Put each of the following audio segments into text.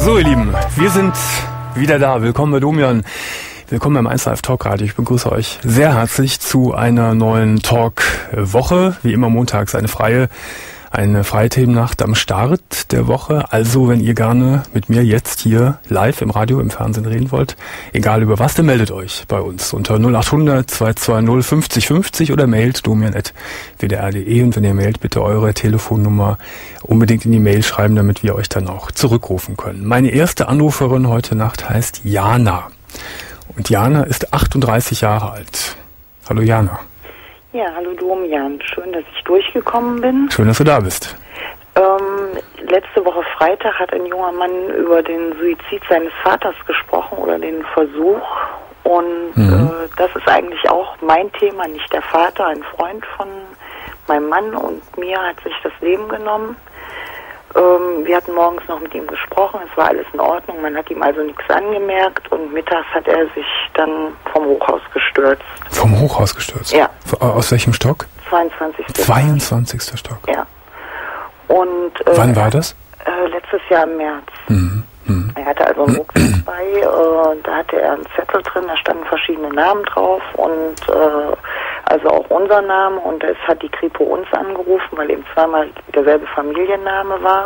So, ihr Lieben, wir sind wieder da. Willkommen bei Domian. Willkommen beim 1 Live Talk Radio. Ich begrüße euch sehr herzlich zu einer neuen Talk-Woche. Wie immer montags eine freie Themennacht am Start der Woche. Also, wenn ihr gerne mit mir jetzt hier live im Radio, im Fernsehen reden wollt, egal über was, dann meldet euch bei uns unter 0800 220 50 50 oder mailt domian@wdr.de. Und wenn ihr mailt, bitte eure Telefonnummer unbedingt in die Mail schreiben, damit wir euch dann auch zurückrufen können. Meine erste Anruferin heute Nacht heißt Jana. Und Jana ist 38 Jahre alt. Hallo Jana. Ja, hallo Domian. Schön, dass ich durchgekommen bin. Schön, dass du da bist. Letzte Woche Freitag hat ein junger Mann über den Suizid seines Vaters gesprochen oder den Versuch. Und das ist eigentlich auch mein Thema, nicht der Vater. Ein Freund von meinem Mann und mir hat sich das Leben genommen. Wir hatten morgens noch mit ihm gesprochen, es war alles in Ordnung, man hat ihm also nichts angemerkt und mittags hat er sich dann vom Hochhaus gestürzt. Vom Hochhaus gestürzt? Ja. Aus welchem Stock? 22. 22. Stock. Ja. Und wann war das? Letztes Jahr im März. Er hatte also einen Rucksack bei, da hatte er einen Zettel drin, da standen verschiedene Namen drauf und also auch unser Name, und es hat die Kripo uns angerufen, weil eben zweimal derselbe Familienname war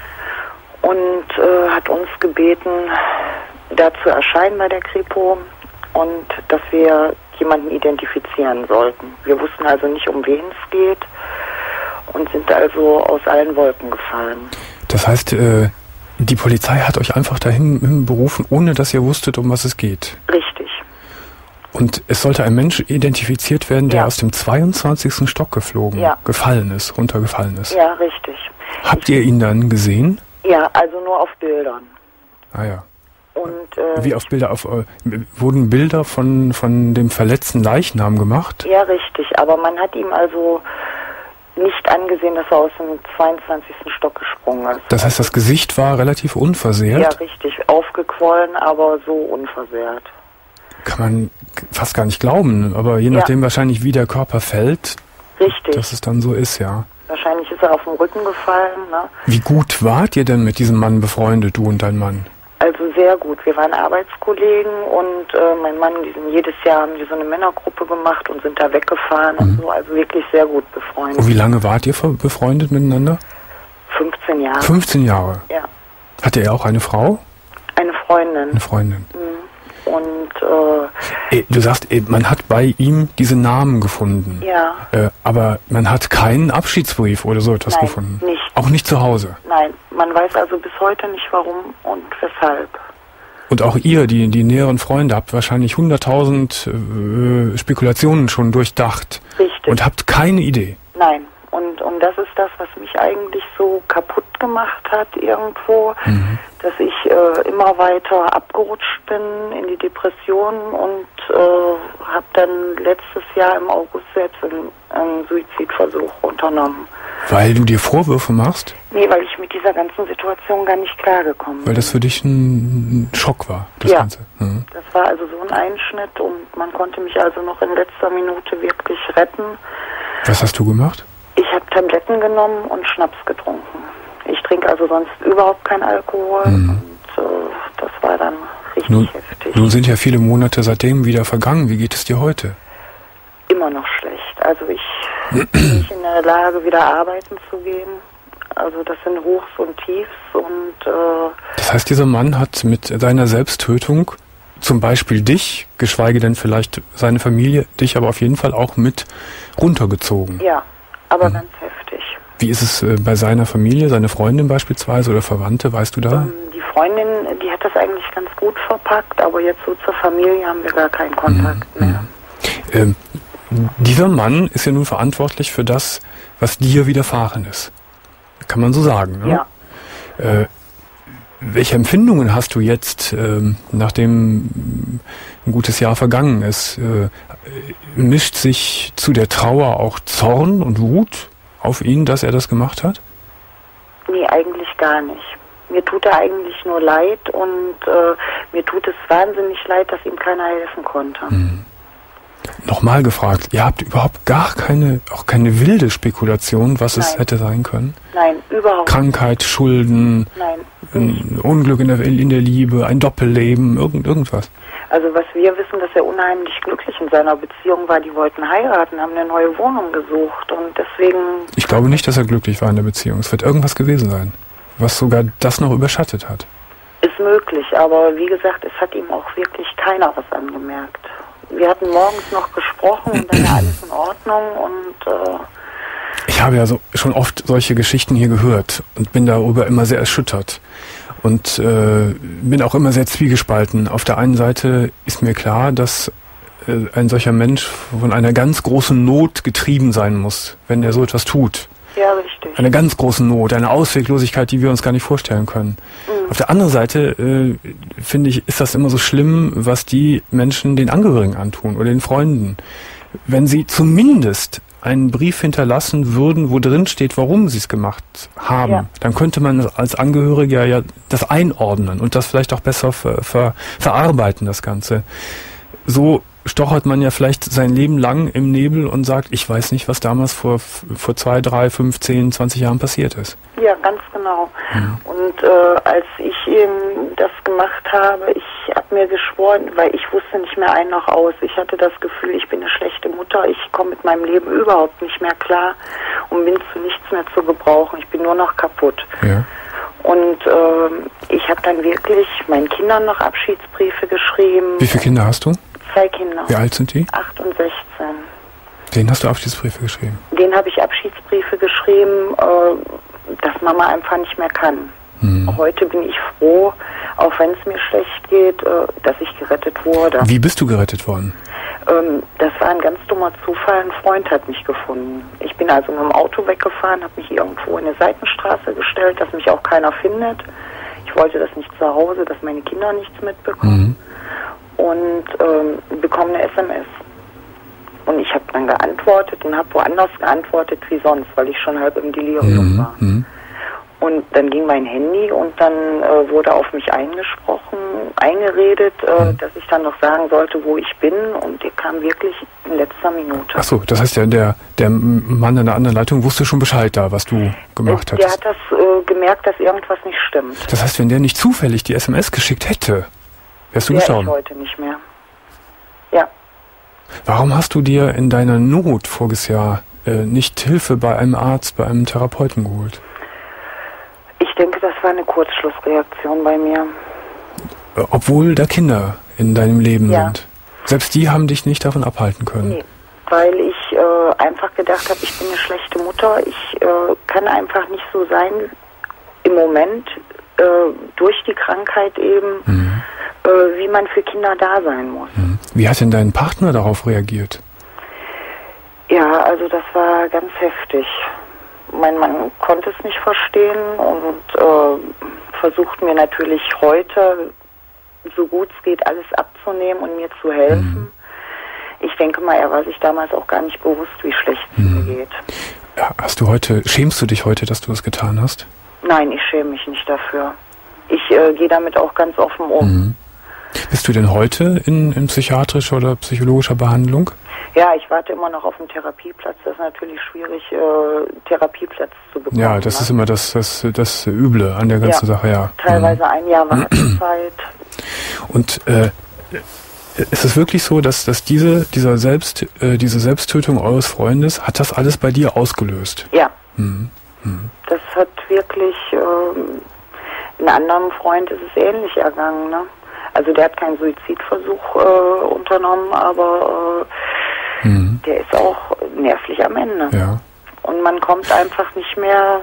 und hat uns gebeten, da zu erscheinen bei der Kripo und dass wir jemanden identifizieren sollten. Wir wussten also nicht, um wen es geht und sind also aus allen Wolken gefallen. Das heißt, die Polizei hat euch einfach dahin berufen, ohne dass ihr wusstet, um was es geht? Richtig. Und es sollte ein Mensch identifiziert werden, der aus dem 22. Stock runtergefallen ist. Ja, richtig. Habt ihr ihn dann gesehen? Ja, also nur auf Bildern. Ah ja. Und, wie auf Bilder? Wurden Bilder von dem verletzten Leichnam gemacht? Ja, richtig. Aber man hat ihm also nicht angesehen, dass er aus dem 22. Stock gesprungen ist. Das heißt, das Gesicht war relativ unversehrt? Ja, richtig. Aufgequollen, aber so unversehrt. Kann man fast gar nicht glauben, aber je nachdem wahrscheinlich, wie der Körper fällt, richtig, dass es dann so ist, ja. Wahrscheinlich ist er auf den Rücken gefallen, ne? Wie gut wart ihr denn mit diesem Mann befreundet, du und dein Mann? Also sehr gut. Wir waren Arbeitskollegen und mein Mann, jedes Jahr haben wir so eine Männergruppe gemacht und sind da weggefahren und so, also wirklich sehr gut befreundet. Und wie lange wart ihr befreundet miteinander? 15 Jahre. 15 Jahre? Ja. Hatte er auch eine Frau? Eine Freundin. Eine Freundin. Und du sagst, man hat bei ihm diese Namen gefunden. Ja. Aber man hat keinen Abschiedsbrief oder so etwas gefunden. Nicht. Auch nicht zu Hause. Nein, man weiß also bis heute nicht warum und weshalb. Und auch ihr, die näheren Freunde, habt wahrscheinlich 100.000 Spekulationen schon durchdacht. Richtig. Und habt keine Idee. Nein. Und das ist das, was mich eigentlich so kaputt gemacht hat irgendwo, dass ich immer weiter abgerutscht bin in die Depression und habe dann letztes Jahr im August selbst einen Suizidversuch unternommen. Weil du dir Vorwürfe machst? Nee, weil ich mit dieser ganzen Situation gar nicht klargekommen bin. Weil das für dich ein Schock war, das Ganze? Das war also so ein Einschnitt und man konnte mich also noch in letzter Minute wirklich retten. Was hast du gemacht? Ich habe Tabletten genommen und Schnaps getrunken. Ich trinke also sonst überhaupt keinen Alkohol und das war dann richtig heftig. Nun sind ja viele Monate seitdem wieder vergangen. Wie geht es dir heute? Immer noch schlecht. Also ich bin nicht in der Lage, wieder arbeiten zu gehen. Also das sind Hochs und Tiefs und das heißt, dieser Mann hat mit seiner Selbsttötung zum Beispiel dich, geschweige denn vielleicht seine Familie, dich aber auf jeden Fall auch mit runtergezogen. Ja. Aber ganz heftig. Wie ist es bei seiner Familie, seine Freundin beispielsweise oder Verwandte, weißt du da? Die Freundin, die hat das eigentlich ganz gut verpackt, aber jetzt so zur Familie haben wir gar keinen Kontakt mehr. Dieser Mann ist ja nun verantwortlich für das, was dir widerfahren ist. Kann man so sagen, ne? Ja. Welche Empfindungen hast du jetzt, nachdem ein gutes Jahr vergangen ist? Mischt sich zu der Trauer auch Zorn und Wut auf ihn, dass er das gemacht hat? Nee, eigentlich gar nicht. Mir tut er eigentlich nur leid und mir tut es wahnsinnig leid, dass ihm keiner helfen konnte. Nochmal gefragt, ihr habt überhaupt keine wilde Spekulation, was es hätte sein können? Nein, überhaupt nicht. Krankheit, Schulden, ein Unglück in der Liebe, ein Doppelleben, irgendwas? Also was wir wissen, dass er unheimlich glücklich in seiner Beziehung war. Die wollten heiraten, haben eine neue Wohnung gesucht und deswegen... Ich glaube nicht, dass er glücklich war in der Beziehung. Es wird irgendwas gewesen sein, was sogar das noch überschattet hat. Ist möglich, aber wie gesagt, es hat ihm auch wirklich keiner was angemerkt. Wir hatten morgens noch gesprochen und dann war alles in Ordnung und... Ich habe ja schon oft solche Geschichten hier gehört und bin darüber immer sehr erschüttert. Und bin auch immer sehr zwiegespalten. Auf der einen Seite ist mir klar, dass ein solcher Mensch von einer ganz großen Not getrieben sein muss, wenn er so etwas tut. Ja, richtig. Eine ganz große Not, eine Ausweglosigkeit, die wir uns gar nicht vorstellen können. Mhm. Auf der anderen Seite, finde ich, ist das immer so schlimm, was die Menschen den Angehörigen antun oder den Freunden. Wenn sie zumindest einen Brief hinterlassen würden, wo drin steht, warum sie es gemacht haben, dann könnte man als Angehöriger ja das einordnen und das vielleicht auch besser verarbeiten, das Ganze. So stochert man ja vielleicht sein Leben lang im Nebel und sagt, ich weiß nicht, was damals vor 2, 3, 5, 10, 20 Jahren passiert ist. Ja, ganz genau. Mhm. Und als ich eben das gemacht habe, ich habe mir geschworen, weil ich wusste nicht mehr ein noch aus. Ich hatte das Gefühl, ich bin eine schlechte Mutter, ich komme mit meinem Leben überhaupt nicht mehr klar und bin zu nichts mehr zu gebrauchen. Ich bin nur noch kaputt. Ja. Und ich habe dann wirklich meinen Kindern noch Abschiedsbriefe geschrieben. Wie viele Kinder hast du? 2 Kinder. Wie alt sind die? 8 und 16. Denen hast du Abschiedsbriefe geschrieben? Denen habe ich Abschiedsbriefe geschrieben, dass Mama einfach nicht mehr kann. Mhm. Heute bin ich froh, auch wenn es mir schlecht geht, dass ich gerettet wurde. Wie bist du gerettet worden? Das war ein ganz dummer Zufall. Ein Freund hat mich gefunden. Ich bin also mit dem Auto weggefahren, habe mich irgendwo in eine Seitenstraße gestellt, dass mich auch keiner findet. Ich wollte das nicht zu Hause, dass meine Kinder nichts mitbekommen. Mhm. Und bekomme eine SMS. Und ich habe dann geantwortet und habe woanders geantwortet wie sonst, weil ich schon halb im Delirium war. Und dann ging mein Handy und dann wurde auf mich eingeredet, dass ich dann noch sagen sollte, wo ich bin. Und der kam wirklich in letzter Minute. Ach so, das heißt, der Mann an der anderen Leitung wusste schon Bescheid da, was du gemacht hast. Der hat das gemerkt, dass irgendwas nicht stimmt. Das heißt, wenn der nicht zufällig die SMS geschickt hätte, wärst du gestorben? Ich heute nicht mehr. Ja. Warum hast du dir in deiner Not voriges Jahr nicht Hilfe bei einem Arzt, bei einem Therapeuten geholt? Ich denke, das war eine Kurzschlussreaktion bei mir. Obwohl da Kinder in deinem Leben sind. Selbst die haben dich nicht davon abhalten können. Nee, weil ich einfach gedacht habe, ich bin eine schlechte Mutter. Ich kann einfach nicht so sein im Moment, durch die Krankheit eben, wie man für Kinder da sein muss. Wie hat denn dein Partner darauf reagiert? Ja, also das war ganz heftig. Mein Mann konnte es nicht verstehen und versucht mir natürlich heute, so gut es geht, alles abzunehmen und mir zu helfen. Ich denke mal, er war sich damals auch gar nicht bewusst, wie schlecht es mir geht. Ja, schämst du dich heute, dass du das getan hast? Nein, ich schäme mich nicht dafür. Ich gehe damit auch ganz offen um. Bist du denn heute in psychiatrischer oder psychologischer Behandlung? Ja, ich warte immer noch auf einen Therapieplatz. Das ist natürlich schwierig, Therapieplatz zu bekommen. Ja, das ist immer das Üble an der ganzen Sache, ja. Teilweise ein Jahr Wartezeit. Und ist es wirklich so, dass diese Selbsttötung eures Freundes, hat das alles bei dir ausgelöst? Ja. Das hat wirklich, einem anderen Freund ist es ähnlich ergangen, ne? Also der hat keinen Suizidversuch unternommen, aber der ist auch nervlich am Ende. Ja. Und man kommt einfach nicht mehr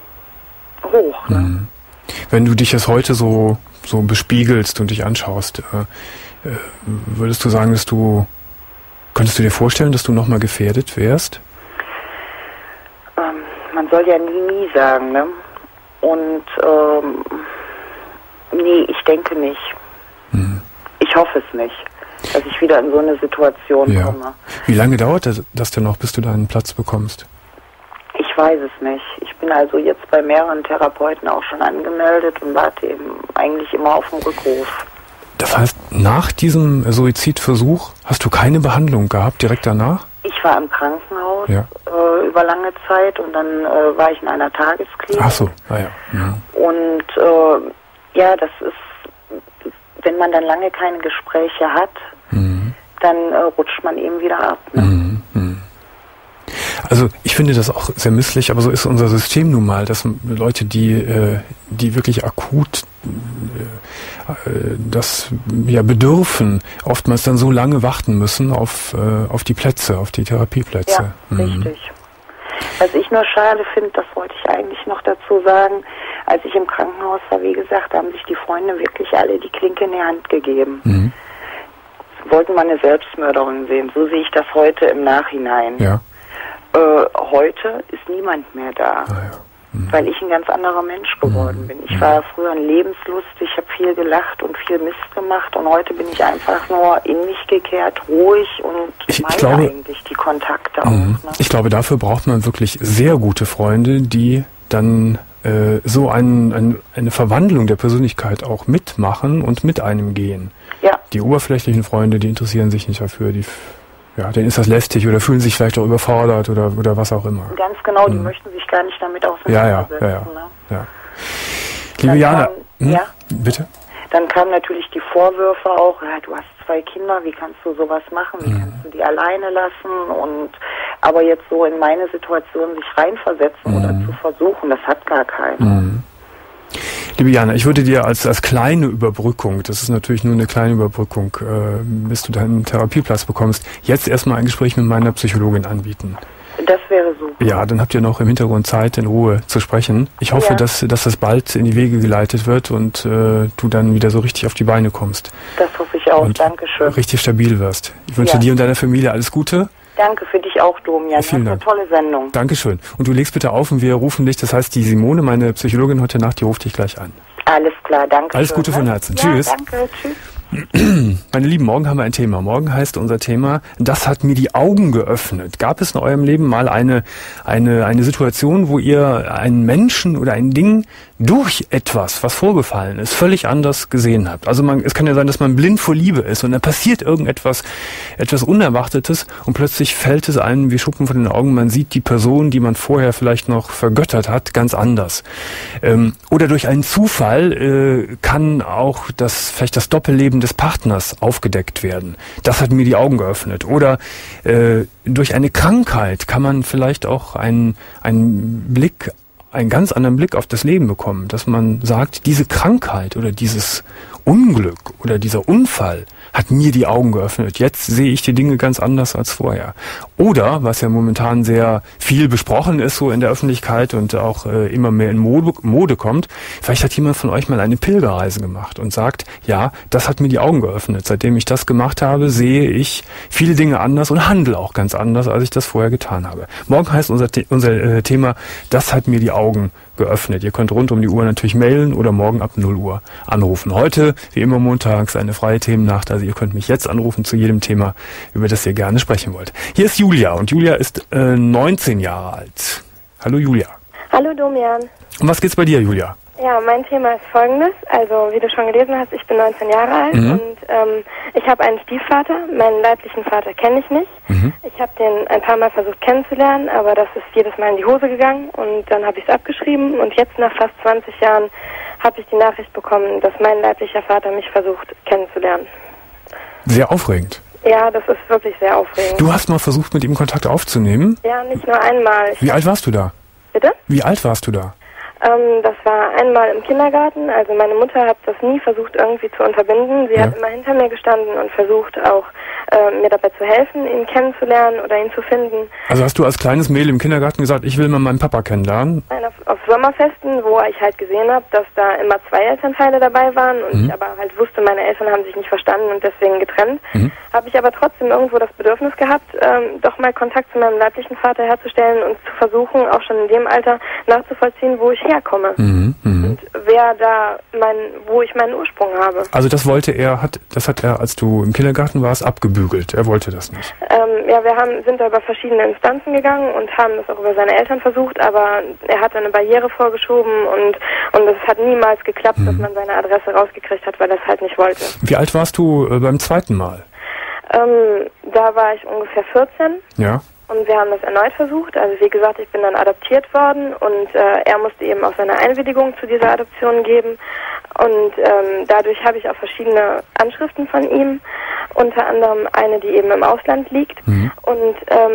hoch. Ne? Wenn du dich jetzt heute so bespiegelst und dich anschaust, würdest du sagen, könntest du dir vorstellen, dass du nochmal gefährdet wärst? Man soll ja nie sagen, ne? Und nee, ich denke nicht. Ich hoffe es nicht, dass ich wieder in so eine Situation komme. Wie lange dauert das denn noch, bis du deinen Platz bekommst? Ich weiß es nicht. Ich bin also jetzt bei mehreren Therapeuten auch schon angemeldet und warte eben eigentlich immer auf den Rückruf. Das heißt, nach diesem Suizidversuch hast du keine Behandlung gehabt, direkt danach? Ich war im Krankenhaus über lange Zeit und dann war ich in einer Tagesklinik. Ach so, ja. Mhm. Und das ist, wenn man dann lange keine Gespräche hat, dann rutscht man eben wieder ab. Ne? Mhm. Also ich finde das auch sehr misslich, aber so ist unser System nun mal, dass Leute, die wirklich akut das bedürfen, oftmals dann so lange warten müssen auf die Plätze, auf die Therapieplätze. Ja, richtig. Was ich nur schade finde, das wollte ich eigentlich noch dazu sagen, als ich im Krankenhaus war, wie gesagt, haben sich die Freunde wirklich alle die Klinke in die Hand gegeben. Mhm. Sie wollten mal eine Selbstmörderin sehen, so sehe ich das heute im Nachhinein. Ja. Heute ist niemand mehr da, weil ich ein ganz anderer Mensch geworden bin. Ich war früher lebenslustig, habe viel gelacht und viel Mist gemacht und heute bin ich einfach nur in mich gekehrt, ruhig und ich glaube, eigentlich die Kontakte auch. Ne? Ich glaube, dafür braucht man wirklich sehr gute Freunde, die dann so eine Verwandlung der Persönlichkeit auch mitmachen und mit einem gehen. Ja. Die oberflächlichen Freunde, die interessieren sich nicht dafür, denen ist das lästig oder fühlen sich vielleicht auch überfordert oder was auch immer. Ganz genau, die möchten sich gar nicht damit auseinandersetzen. Ja. Liebe Jana, bitte? Dann kamen natürlich die Vorwürfe auch, du hast 2 Kinder, wie kannst du sowas machen, wie kannst du die alleine lassen aber jetzt so in meine Situation sich reinversetzen oder zu versuchen, das hat gar keiner. Liebe Jana, ich würde dir als kleine Überbrückung, das ist natürlich nur eine kleine Überbrückung, bis du deinen Therapieplatz bekommst, jetzt erstmal ein Gespräch mit meiner Psychologin anbieten. Das wäre super. Ja, dann habt ihr noch im Hintergrund Zeit, in Ruhe zu sprechen. Ich hoffe, dass das bald in die Wege geleitet wird und du dann wieder so richtig auf die Beine kommst. Das hoffe ich auch. Und Dankeschön. Richtig stabil wirst. Ich wünsche dir und deiner Familie alles Gute. Danke für dich auch, Domian. Vielen Dank. Eine tolle Sendung. Dankeschön. Und du legst bitte auf und wir rufen dich, das heißt die Simone, meine Psychologin heute Nacht, die ruft dich gleich an. Alles klar, danke. Alles Gute von Herzen. Ja, Tschüss. Danke, tschüss. Meine Lieben, morgen haben wir ein Thema. Morgen heißt unser Thema, das hat mir die Augen geöffnet. Gab es in eurem Leben mal eine Situation, wo ihr einen Menschen oder ein Ding durch etwas, was vorgefallen ist, völlig anders gesehen habt? Also es kann ja sein, dass man blind vor Liebe ist und dann passiert etwas Unerwartetes und plötzlich fällt es einem wie Schuppen von den Augen. Man sieht die Person, die man vorher vielleicht noch vergöttert hat, ganz anders. Oder durch einen Zufall kann auch vielleicht das Doppelleben des Partners aufgedeckt werden. Das hat mir die Augen geöffnet. Oder durch eine Krankheit kann man vielleicht auch einen ganz anderen Blick auf das Leben bekommen, dass man sagt, diese Krankheit oder dieses Unglück oder dieser Unfall hat mir die Augen geöffnet. Jetzt sehe ich die Dinge ganz anders als vorher. Oder, was ja momentan sehr viel besprochen ist, so in der Öffentlichkeit und auch immer mehr in Mode kommt, vielleicht hat jemand von euch mal eine Pilgerreise gemacht und sagt, ja, das hat mir die Augen geöffnet. Seitdem ich das gemacht habe, sehe ich viele Dinge anders und handle auch ganz anders, als ich das vorher getan habe. Morgen heißt unser Thema, das hat mir die Augen geöffnet. Ihr könnt rund um die Uhr natürlich mailen oder morgen ab 0 Uhr anrufen. Heute, wie immer montags, eine freie Themennacht. Also ihr könnt mich jetzt anrufen zu jedem Thema, über das ihr gerne sprechen wollt. Hier ist Julia und Julia ist 19 Jahre alt. Hallo Julia. Hallo Domian. Um was geht's bei dir, Julia? Ja, mein Thema ist folgendes. Also, wie du schon gelesen hast, ich bin 19 Jahre alt und ich habe einen Stiefvater. Meinen leiblichen Vater kenne ich nicht. Ich habe den ein paar Mal versucht kennenzulernen, aber das ist jedes Mal in die Hose gegangen und dann habe ich es abgeschrieben und jetzt nach fast 20 Jahren habe ich die Nachricht bekommen, dass mein leiblicher Vater mich versucht kennenzulernen. Sehr aufregend. Ja, das ist wirklich sehr aufregend. Du hast mal versucht, mit ihm Kontakt aufzunehmen? Ja, nicht nur einmal. Wie alt warst du da? Bitte? Wie alt warst du da? Das war einmal im Kindergarten. Also meine Mutter hat das nie versucht irgendwie zu unterbinden. Sie hat immer hinter mir gestanden und versucht auch mir dabei zu helfen, ihn kennenzulernen oder ihn zu finden. Also hast du als kleines Mädel im Kindergarten gesagt, ich will mal meinen Papa kennenlernen? Nein, auf Sommerfesten, wo ich halt gesehen habe, dass da immer 2 Elternteile dabei waren und ich aber halt wusste, meine Eltern haben sich nicht verstanden und deswegen getrennt, habe ich aber trotzdem irgendwo das Bedürfnis gehabt, doch mal Kontakt zu meinem leiblichen Vater herzustellen und zu versuchen, auch schon in dem Alter nachzuvollziehen, wo ich herkomme und wo ich meinen Ursprung habe. Also das hat er, als du im Kindergarten warst, abgebügelt. ausgebügelt. Er wollte das nicht. Ja, wir sind da über verschiedene Instanzen gegangen und haben das auch über seine Eltern versucht, aber er hat eine Barriere vorgeschoben und es hat niemals geklappt, dass man seine Adresse rausgekriegt hat, weil er es halt nicht wollte. Wie alt warst du beim zweiten Mal? Da war ich ungefähr 14. Ja. Und wir haben das erneut versucht. Also wie gesagt, ich bin dann adoptiert worden und er musste eben auch seine Einwilligung zu dieser Adoption geben. Und dadurch habe ich auch verschiedene Anschriften von ihm, unter anderem eine, die eben im Ausland liegt. Und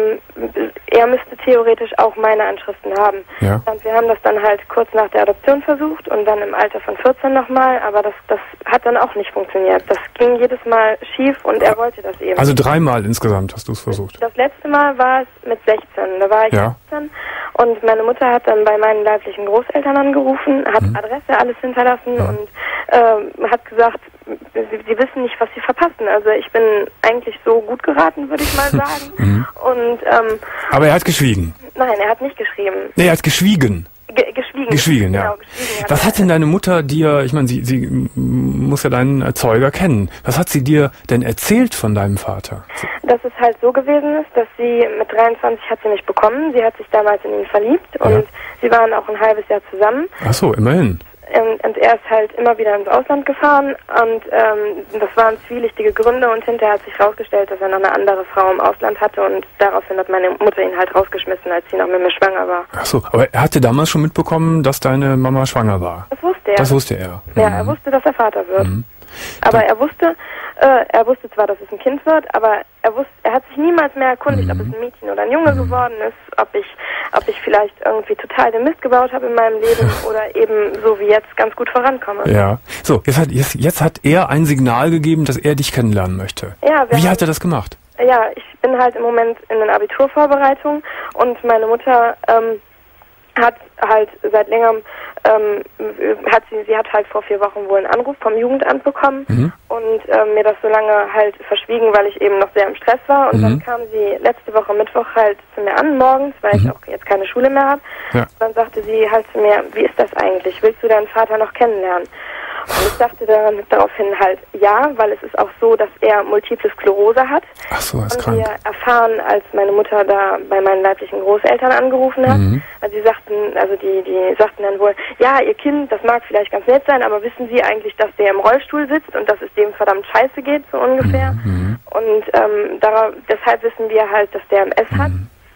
er müsste theoretisch auch meine Anschriften haben. Ja. Und wir haben das dann halt kurz nach der Adoption versucht und dann im Alter von 14 nochmal, aber das hat dann auch nicht funktioniert. Das ging jedes Mal schief und er wollte das eben. Also 3 Mal insgesamt hast du es versucht? Das letzte Mal war es mit 16. Da war ich 16 und meine Mutter hat dann bei meinen leiblichen Großeltern angerufen, hat Adresse alles hinterlassen und hat gesagt, sie wissen nicht, was sie verpassen. Also ich bin eigentlich so gut geraten, würde ich mal sagen. Und aber er hat geschwiegen? Nein, er hat nicht geschrieben. Nee, er hat geschwiegen. Geschwiegen, ja. Genau, geschwiegen Was hat denn deine Mutter dir, ich meine, sie muss ja deinen Erzeuger kennen, was hat sie dir denn erzählt von deinem Vater? Dass es halt so gewesen ist, dass sie mit 23 hat sie mich bekommen, sie hat sich damals in ihn verliebt und sie waren auch ein halbes Jahr zusammen. Ach so, immerhin. Und er ist halt immer wieder ins Ausland gefahren und das waren zwielichtige Gründe und hinterher hat sich herausgestellt, dass er noch eine andere Frau im Ausland hatte und daraufhin hat meine Mutter ihn halt rausgeschmissen, als sie noch mit mir schwanger war. Ach so, aber er hatte damals schon mitbekommen, dass deine Mama schwanger war? Das wusste er. Das wusste er? Ja, er wusste, dass er Vater wird. Aber er wusste zwar, dass es ein Kind wird, aber er hat sich niemals mehr erkundigt, ob es ein Mädchen oder ein Junge geworden ist, ob ich vielleicht irgendwie total den Mist gebaut habe in meinem Leben oder eben so wie jetzt ganz gut vorankomme. Ja. So, jetzt hat er ein Signal gegeben, dass er dich kennenlernen möchte. Ja, wie hat er das gemacht? Ja, ich bin halt im Moment in den Abiturvorbereitungen und meine Mutter hat halt seit längerem sie hat halt vor 4 Wochen wohl einen Anruf vom Jugendamt bekommen und mir das so lange halt verschwiegen, weil ich eben noch sehr im Stress war und dann kam sie letzte Woche Mittwoch halt zu mir an morgens, weil ich auch jetzt keine Schule mehr habe. Ja. Dann sagte sie halt zu mir, wie ist das eigentlich? Willst du deinen Vater noch kennenlernen? Und ich sagte daraufhin halt ja, weil es ist auch so, dass er Multiple Sklerose hat. Ach so, er ist und krank. wir erfahren, als meine Mutter da bei meinen leiblichen Großeltern angerufen hat. Also die sagten dann wohl, ja, ihr Kind, das mag vielleicht ganz nett sein, aber wissen Sie eigentlich, dass der im Rollstuhl sitzt und dass es dem verdammt scheiße geht, so ungefähr. Und deshalb wissen wir halt, dass der MS hat.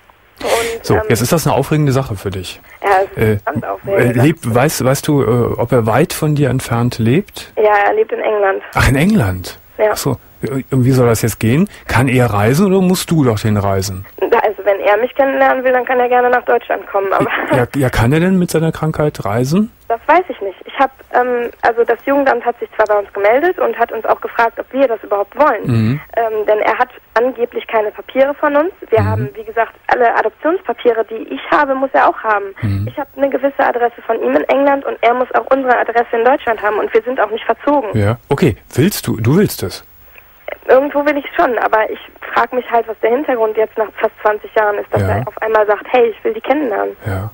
Und, so, jetzt ist das eine aufregende Sache für dich. Ja, es ist ganz aufregend. Weißt du, ob er weit von dir entfernt lebt? Ja, er lebt in England. Ach, in England? Ja. Ach so, wie soll das jetzt gehen? Kann er reisen oder musst du doch reisen? Also wenn er mich kennenlernen will, dann kann er gerne nach Deutschland kommen. Aber ja, kann er denn mit seiner Krankheit reisen? Das weiß ich nicht. Also das Jugendamt hat sich zwar bei uns gemeldet und hat uns auch gefragt, ob wir das überhaupt wollen. Denn er hat angeblich keine Papiere von uns. Wir haben, wie gesagt, alle Adoptionspapiere, die ich habe, muss er auch haben. Ich habe eine gewisse Adresse von ihm in England und er muss auch unsere Adresse in Deutschland haben und wir sind auch nicht verzogen. Ja, okay. Du willst es? Irgendwo will ich schon, aber ich frage mich halt, was der Hintergrund jetzt nach fast 20 Jahren ist, dass er auf einmal sagt, hey, ich will die kennenlernen. Ja.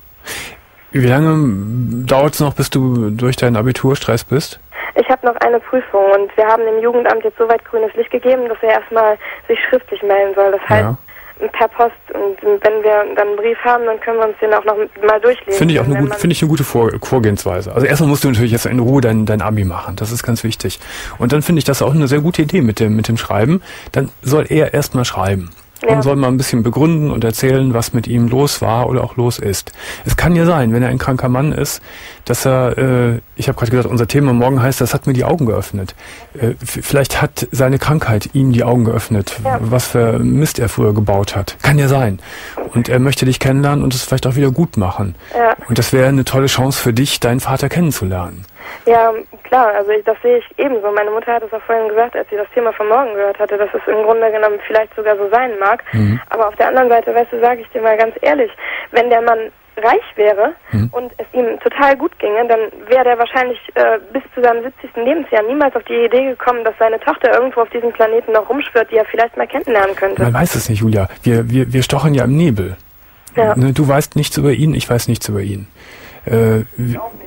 Wie lange dauert es noch, bis du durch deinen Abiturstress bist? Ich habe noch eine Prüfung und wir haben dem Jugendamt jetzt soweit grünes Licht gegeben, dass er erstmal sich schriftlich melden soll. Das heißt, per Post, und wenn wir dann einen Brief haben, dann können wir uns den auch noch mal durchlesen. Finde ich eine gute Vorgehensweise. Also erstmal musst du natürlich jetzt in Ruhe dein Abi machen, das ist ganz wichtig. Und dann finde ich das auch eine sehr gute Idee mit dem Schreiben. Dann soll er erstmal schreiben. Und soll mal ein bisschen begründen und erzählen, was mit ihm los war oder auch los ist. Es kann ja sein, wenn er ein kranker Mann ist, dass er, ich habe gerade gesagt, unser Thema morgen heißt, das hat mir die Augen geöffnet. Vielleicht hat seine Krankheit ihm die Augen geöffnet, was für Mist er früher gebaut hat. Kann ja sein. Und er möchte dich kennenlernen und es vielleicht auch wieder gut machen. Ja. Und das wäre eine tolle Chance für dich, deinen Vater kennenzulernen. Ja, klar, also das sehe ich ebenso. Meine Mutter hat es auch vorhin gesagt, als sie das Thema von morgen gehört hatte, dass es im Grunde genommen vielleicht sogar so sein mag. Aber auf der anderen Seite, weißt du, sage ich dir mal ganz ehrlich, wenn der Mann reich wäre und es ihm total gut ginge, dann wäre der wahrscheinlich bis zu seinem 70. Lebensjahr niemals auf die Idee gekommen, dass seine Tochter irgendwo auf diesem Planeten noch rumschwirrt, die er vielleicht mal kennenlernen könnte. Man weiß es nicht, Julia. Wir stochern ja im Nebel. Ja. Du weißt nichts über ihn, ich weiß nichts über ihn.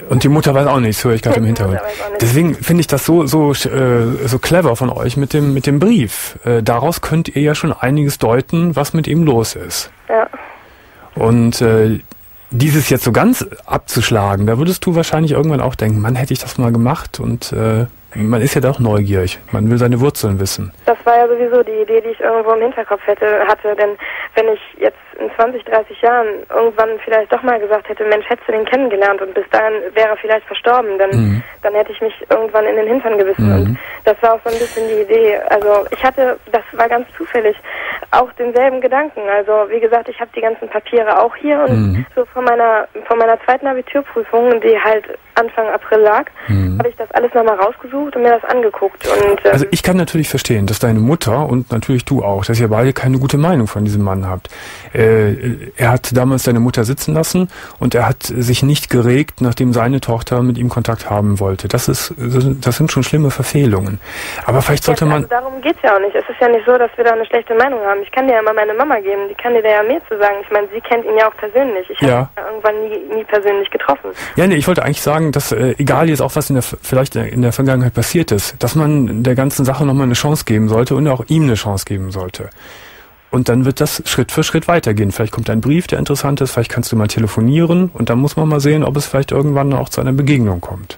Und die Mutter weiß auch nichts, höre ich gerade im Hintergrund. Deswegen finde ich das so clever von euch mit dem Brief. Daraus könnt ihr ja schon einiges deuten, was mit ihm los ist. Ja. Und dieses jetzt so ganz abzuschlagen, da würdest du wahrscheinlich irgendwann auch denken, Mann, hätte ich das mal gemacht. Und man ist ja doch neugierig. Man will seine Wurzeln wissen. Das war ja sowieso die Idee, die ich irgendwo im Hinterkopf hatte. Denn wenn ich jetzt in 20, 30 Jahren irgendwann vielleicht doch mal gesagt hätte, Mensch, hättest du den kennengelernt und bis dahin wäre er vielleicht verstorben, dann hätte ich mich irgendwann in den Hintern gebissen. Und das war auch so ein bisschen die Idee. Also ich hatte, das war ganz zufällig, auch denselben Gedanken. Also wie gesagt, ich habe die ganzen Papiere auch hier und so von meiner zweiten Abiturprüfung, die halt Anfang April lag, habe ich das alles nochmal rausgesucht und mir das angeguckt. Und, also ich kann natürlich verstehen, dass deine Mutter und natürlich du auch, dass ihr beide keine gute Meinung von diesem Mann habt. Er hat damals seine Mutter sitzen lassen und er hat sich nicht geregt, nachdem seine Tochter mit ihm Kontakt haben wollte. Das sind schon schlimme Verfehlungen. Aber vielleicht sollte man... Also darum geht's ja auch nicht. Es ist ja nicht so, dass wir da eine schlechte Meinung haben. Ich kann dir ja mal meine Mama geben, die kann dir da ja mehr zu sagen. Ich meine, sie kennt ihn ja auch persönlich. Ich habe ihn ja irgendwann nie persönlich getroffen. Ja, nee, ich wollte eigentlich sagen, dass egal jetzt auch, was vielleicht in der Vergangenheit passiert ist, dass man der ganzen Sache nochmal eine Chance geben sollte und auch ihm eine Chance geben sollte. Und dann wird das Schritt für Schritt weitergehen. Vielleicht kommt ein Brief, der interessant ist, vielleicht kannst du mal telefonieren und dann muss man mal sehen, ob es vielleicht irgendwann auch zu einer Begegnung kommt.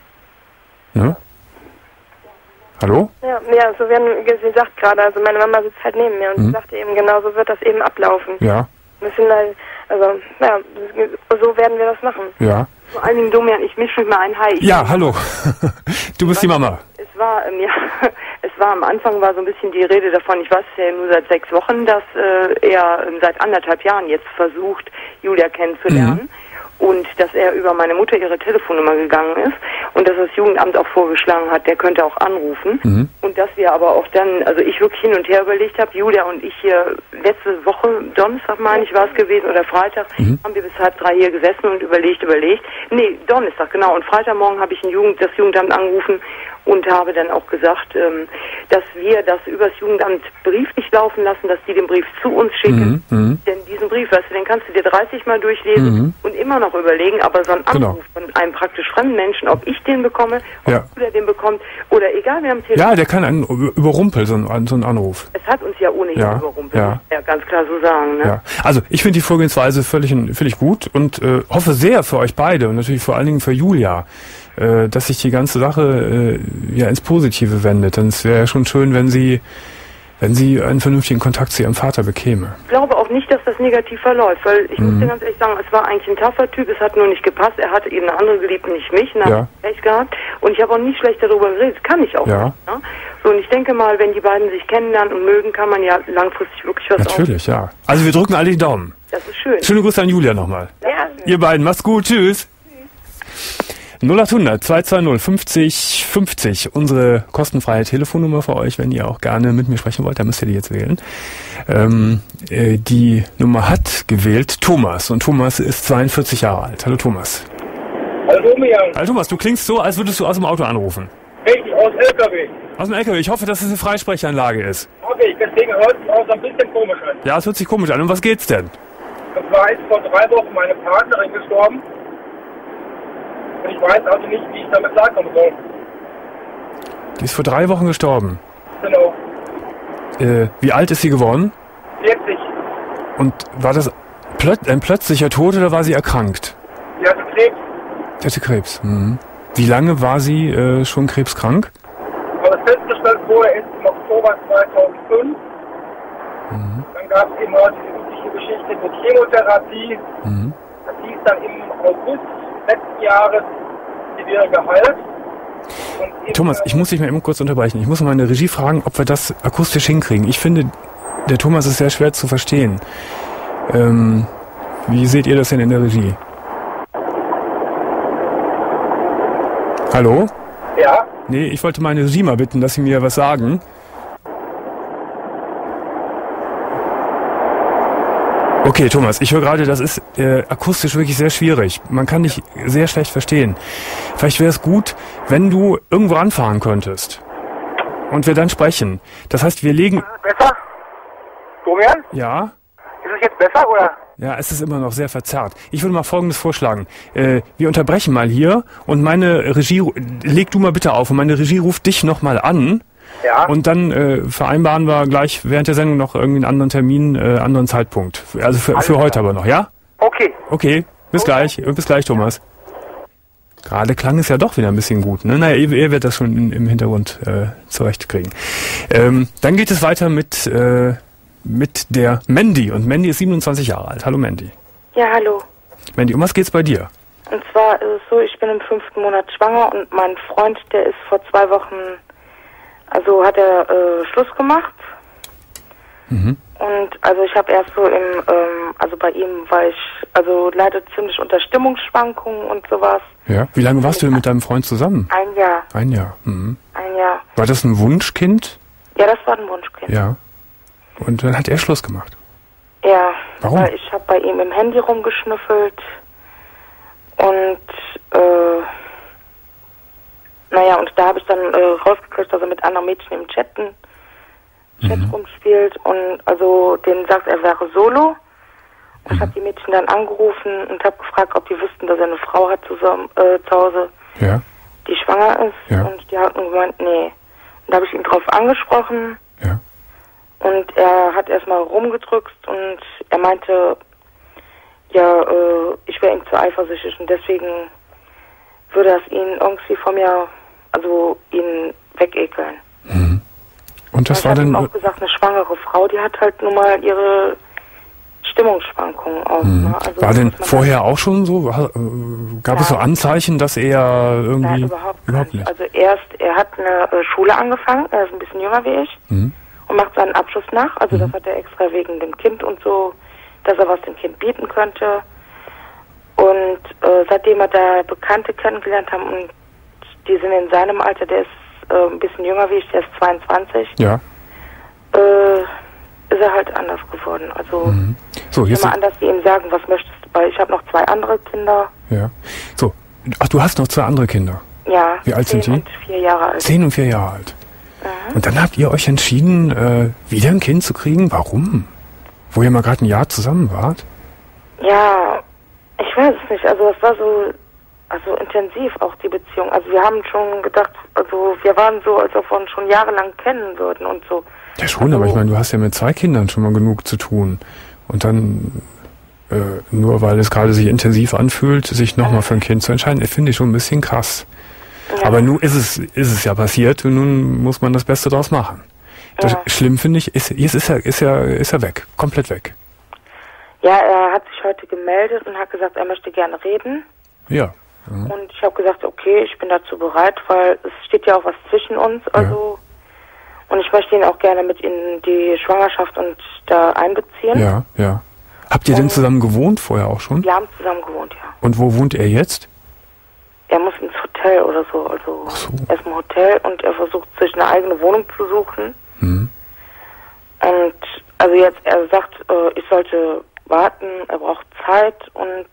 Ne? Hallo? Ja, so werden, sie sagt gerade, also meine Mama sitzt halt neben mir und sie sagte eben, genau so wird das eben ablaufen. Ja. Müssen halt, also, ja, so werden wir das machen. Ja. Vor allen Dingen, Domian, ich mische mich mal ein. Hi. Ja, hallo. Du bist die Mama. Es war am Anfang so ein bisschen die Rede davon, ich weiß es ja nur seit 6 Wochen, dass er seit 1,5 Jahren jetzt versucht, Julia kennenzulernen. Und dass er über meine Mutter ihre Telefonnummer gegangen ist und dass das Jugendamt auch vorgeschlagen hat, der könnte auch anrufen. Und dass wir aber auch dann, also ich wirklich hin und her überlegt habe, Julia und ich hier letzte Woche, Donnerstag meine ich war es gewesen oder Freitag, haben wir bis 2:30 hier gesessen und überlegt. Nee, Donnerstag, genau. Und Freitagmorgen habe ich das Jugendamt angerufen und habe dann auch gesagt, dass wir das übers Jugendamt Brief nicht laufen lassen, dass die den Brief zu uns schicken. Denn diesen Brief, weißt du, den kannst du dir 30 Mal durchlesen und immer noch überlegen, aber so ein Anruf von einem praktisch fremden Menschen, ob ich den bekomme, ob du den bekommt oder egal, wir haben Telefon. Ja, der kann einen überrumpeln, so ein Anruf. Es hat uns ja ohnehin überrumpelt, muss ja ganz klar so sagen. Ne? Ja. Also ich finde die Vorgehensweise völlig gut und hoffe sehr für euch beide und natürlich vor allen Dingen für Julia, dass sich die ganze Sache ins Positive wendet. Denn es wäre ja schon schön, wenn sie einen vernünftigen Kontakt zu ihrem Vater bekäme. Ich glaube auch nicht, dass das negativ verläuft, weil ich muss dir ganz ehrlich sagen, es war eigentlich ein taffer Typ, es hat nur nicht gepasst, er hatte eben eine andere geliebt, nicht mich, Pech gehabt und ich habe auch nie schlecht darüber geredet, das kann ich auch nicht. Ne? So, und ich denke mal, wenn die beiden sich kennenlernen und mögen, kann man ja langfristig wirklich was Natürlich, ja. Also wir drücken alle die Daumen. Das ist schön. Schöne Grüße an Julia nochmal. Ja. Ihr beiden, macht's gut, tschüss. 0800 220 50 50, unsere kostenfreie Telefonnummer für euch, wenn ihr auch gerne mit mir sprechen wollt, dann müsst ihr die jetzt wählen. Die Nummer hat gewählt Thomas und Thomas ist 42 Jahre alt. Hallo Thomas. Hallo Domian. Hallo Thomas, du klingst so, als würdest du aus dem Auto anrufen. Richtig, aus LKW. Aus dem LKW, ich hoffe, dass es eine Freisprechanlage ist. Okay, deswegen hört es auch so ein bisschen komisch an. Ja, es hört sich komisch an. Um was geht's denn? Und zwar ist vor 3 Wochen meine Partnerin gestorben. Und ich weiß also nicht, wie ich damit klarkommen soll. Die ist vor 3 Wochen gestorben. Genau. Wie alt ist sie geworden? 40. Und war das ein plötzlicher Tod oder war sie erkrankt? Sie hatte Krebs. Sie hatte Krebs. Wie lange war sie schon krebskrank? Also festgestellt wurde ist im Oktober 2005. Dann gab es eben heute die übliche Geschichte mit Chemotherapie. Das hieß dann im August letzten Jahres die wieder geheilt. Thomas, ich muss dich mal eben kurz unterbrechen. Ich muss mal meine Regie fragen, ob wir das akustisch hinkriegen. Ich finde, der Thomas ist sehr schwer zu verstehen. Wie seht ihr das denn in der Regie? Hallo? Ja? Nee, ich wollte meine Regie mal bitten, dass sie mir was sagen. Okay, Thomas, ich höre gerade, das ist akustisch wirklich sehr schwierig. Man kann dich sehr schlecht verstehen. Vielleicht wäre es gut, wenn du irgendwo ranfahren könntest und wir dann sprechen. Das heißt, wir legen... Besser? Domian? Ja? Ist es jetzt besser, oder? Ja, es ist immer noch sehr verzerrt. Ich würde mal Folgendes vorschlagen. Wir unterbrechen mal hier und meine Regie, leg du mal bitte auf und meine Regie ruft dich nochmal an. Ja. Und dann vereinbaren wir gleich während der Sendung noch irgendwie einen anderen Termin, anderen Zeitpunkt. Also für heute aber noch, ja? Okay. Okay, bis gleich. Bis gleich, Thomas. Gerade klang es ja doch wieder ein bisschen gut. Ne? Naja, ihr werdet das schon im Hintergrund zurechtkriegen. Dann geht es weiter mit der Mandy. Und Mandy ist 27 Jahre alt. Hallo Mandy. Ja, hallo. Mandy, um was geht's bei dir? Und zwar ist es so, ich bin im 5. Monat schwanger und mein Freund, der ist vor 2 Wochen, also hat er Schluss gemacht. Mhm. Und also ich habe erst so also bei ihm war ich, also leidet ziemlich unter Stimmungsschwankungen und sowas. Ja. Wie lange warst du denn mit deinem Freund zusammen? 1 Jahr. 1 Jahr. Mhm. 1 Jahr. War das ein Wunschkind? Ja, das war ein Wunschkind. Ja. Und dann hat er Schluss gemacht. Ja. Warum? Weil ich habe bei ihm im Handy rumgeschnüffelt und naja, und da habe ich dann rausgekriegt, dass er mit anderen Mädchen im Chat rumspielt und also denen sagt, er wäre solo. Und ich habe die Mädchen dann angerufen und habe gefragt, ob die wüssten, dass er eine Frau hat zu Hause, Ja. die schwanger ist. Ja. Und die hatten gemeint, nee. Und da habe ich ihn drauf angesprochen Ja. und er hat erstmal rumgedrückt und er meinte, ja, ich wäre ihm zu eifersüchtig und deswegen würde das ihn irgendwie von mir, also ihn wegekeln. Mhm. Und das ich war habe ihm dann... auch gesagt, eine schwangere Frau, die hat halt nun mal ihre Stimmungsschwankungen auch. Mhm. Ne? Also, War denn vorher auch schon so? Gab es so Anzeichen, dass er irgendwie... Nein, überhaupt nicht. Also er hat eine Schule angefangen, er ist ein bisschen jünger wie ich und macht seinen Abschluss nach. Also das hat er extra wegen dem Kind und so, dass er was dem Kind bieten könnte. Und seitdem er da Bekannte kennengelernt haben und die sind in seinem Alter, der ist ein bisschen jünger wie ich, der ist 22, Ja. ist er halt anders geworden. Also So, jetzt... immer anders, die ihm sagen, was möchtest du, weil ich habe noch 2 andere Kinder. Ja. So. Ach, du hast noch 2 andere Kinder. Ja. Wie alt sind die? 10 und 4 Jahre alt. 10 und 4 Jahre alt. Und dann habt ihr euch entschieden, wieder ein Kind zu kriegen? Warum? Wo ihr mal gerade ein Jahr zusammen wart? Ja, ich weiß es nicht. Also es war so intensiv auch die Beziehung. Also wir haben schon gedacht, also wir waren so, als ob wir uns schon jahrelang kennen würden und so. Ja schon, aber ich meine, du hast ja mit 2 Kindern schon mal genug zu tun. Und dann, nur weil es gerade sich intensiv anfühlt, sich nochmal für ein Kind zu entscheiden, finde ich schon ein bisschen krass. Ja. Aber nun ist es ja passiert und nun muss man das Beste draus machen. Das schlimm finde ich, ist er weg, komplett weg. Ja, er hat sich heute gemeldet und hat gesagt, er möchte gerne reden. Ja. Und ich habe gesagt, okay, ich bin dazu bereit, weil es steht ja auch was zwischen uns, also und ich möchte ihn auch gerne mit in die Schwangerschaft und da einbeziehen. Ja, ja. Habt ihr denn zusammen gewohnt vorher auch schon? Wir haben zusammen gewohnt, ja. Und wo wohnt er jetzt? Er muss ins Hotel oder so, also er ist im Hotel und er versucht sich eine eigene Wohnung zu suchen. Und also jetzt, er sagt, ich sollte warten, er braucht Zeit und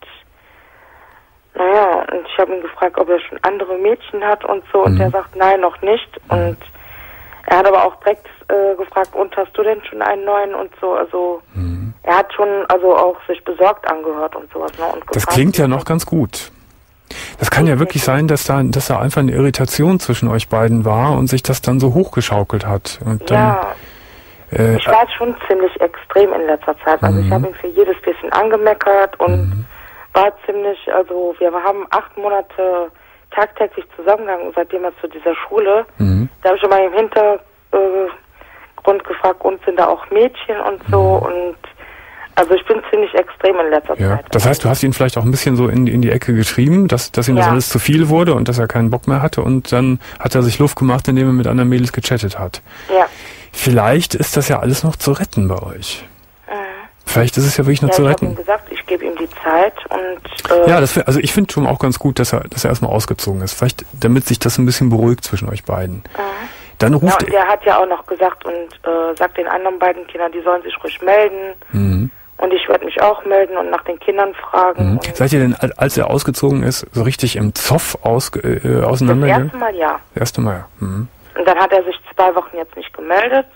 naja, und ich habe ihn gefragt, ob er schon andere Mädchen hat und so und er sagt, nein, noch nicht und er hat aber auch direkt gefragt, und hast du denn schon einen neuen und so, also er hat schon also auch sich besorgt angehört und sowas. Ne, und das klingt ja noch ganz gut. Das kann ja wirklich sein, dass da einfach eine Irritation zwischen euch beiden war und sich das dann so hochgeschaukelt hat. Und dann, ich war schon ziemlich extrem in letzter Zeit. Also ich habe ihn für jedes bisschen angemeckert und war ziemlich, also wir haben 8 Monate tagtäglich zusammengegangen, seitdem er zu dieser Schule. Da habe ich schon mal im Hintergrund gefragt, und sind da auch Mädchen und so und also ich bin ziemlich extrem in letzter Zeit. Das heißt, du hast ihn vielleicht auch ein bisschen so in die Ecke getrieben, dass ihm das alles zu viel wurde und dass er keinen Bock mehr hatte und dann hat er sich Luft gemacht, indem er mit anderen Mädels gechattet hat. Ja. Vielleicht ist das ja alles noch zu retten bei euch. Vielleicht ist es ja wirklich noch zu retten. Ich habe ihm gesagt, ich gebe ihm die Zeit und also ich finde schon auch ganz gut, dass er erstmal ausgezogen ist. Vielleicht, damit sich das ein bisschen beruhigt zwischen euch beiden. Dann ruft und der hat ja auch noch gesagt und sagt den anderen beiden Kindern, die sollen sich ruhig melden. Und ich werde mich auch melden und nach den Kindern fragen. Seid ihr denn, als er ausgezogen ist, so richtig im Zoff auseinandergegangen? Das erste Mal ja. Das erste Mal, ja. Und dann hat er sich 2 Wochen jetzt nicht gemeldet.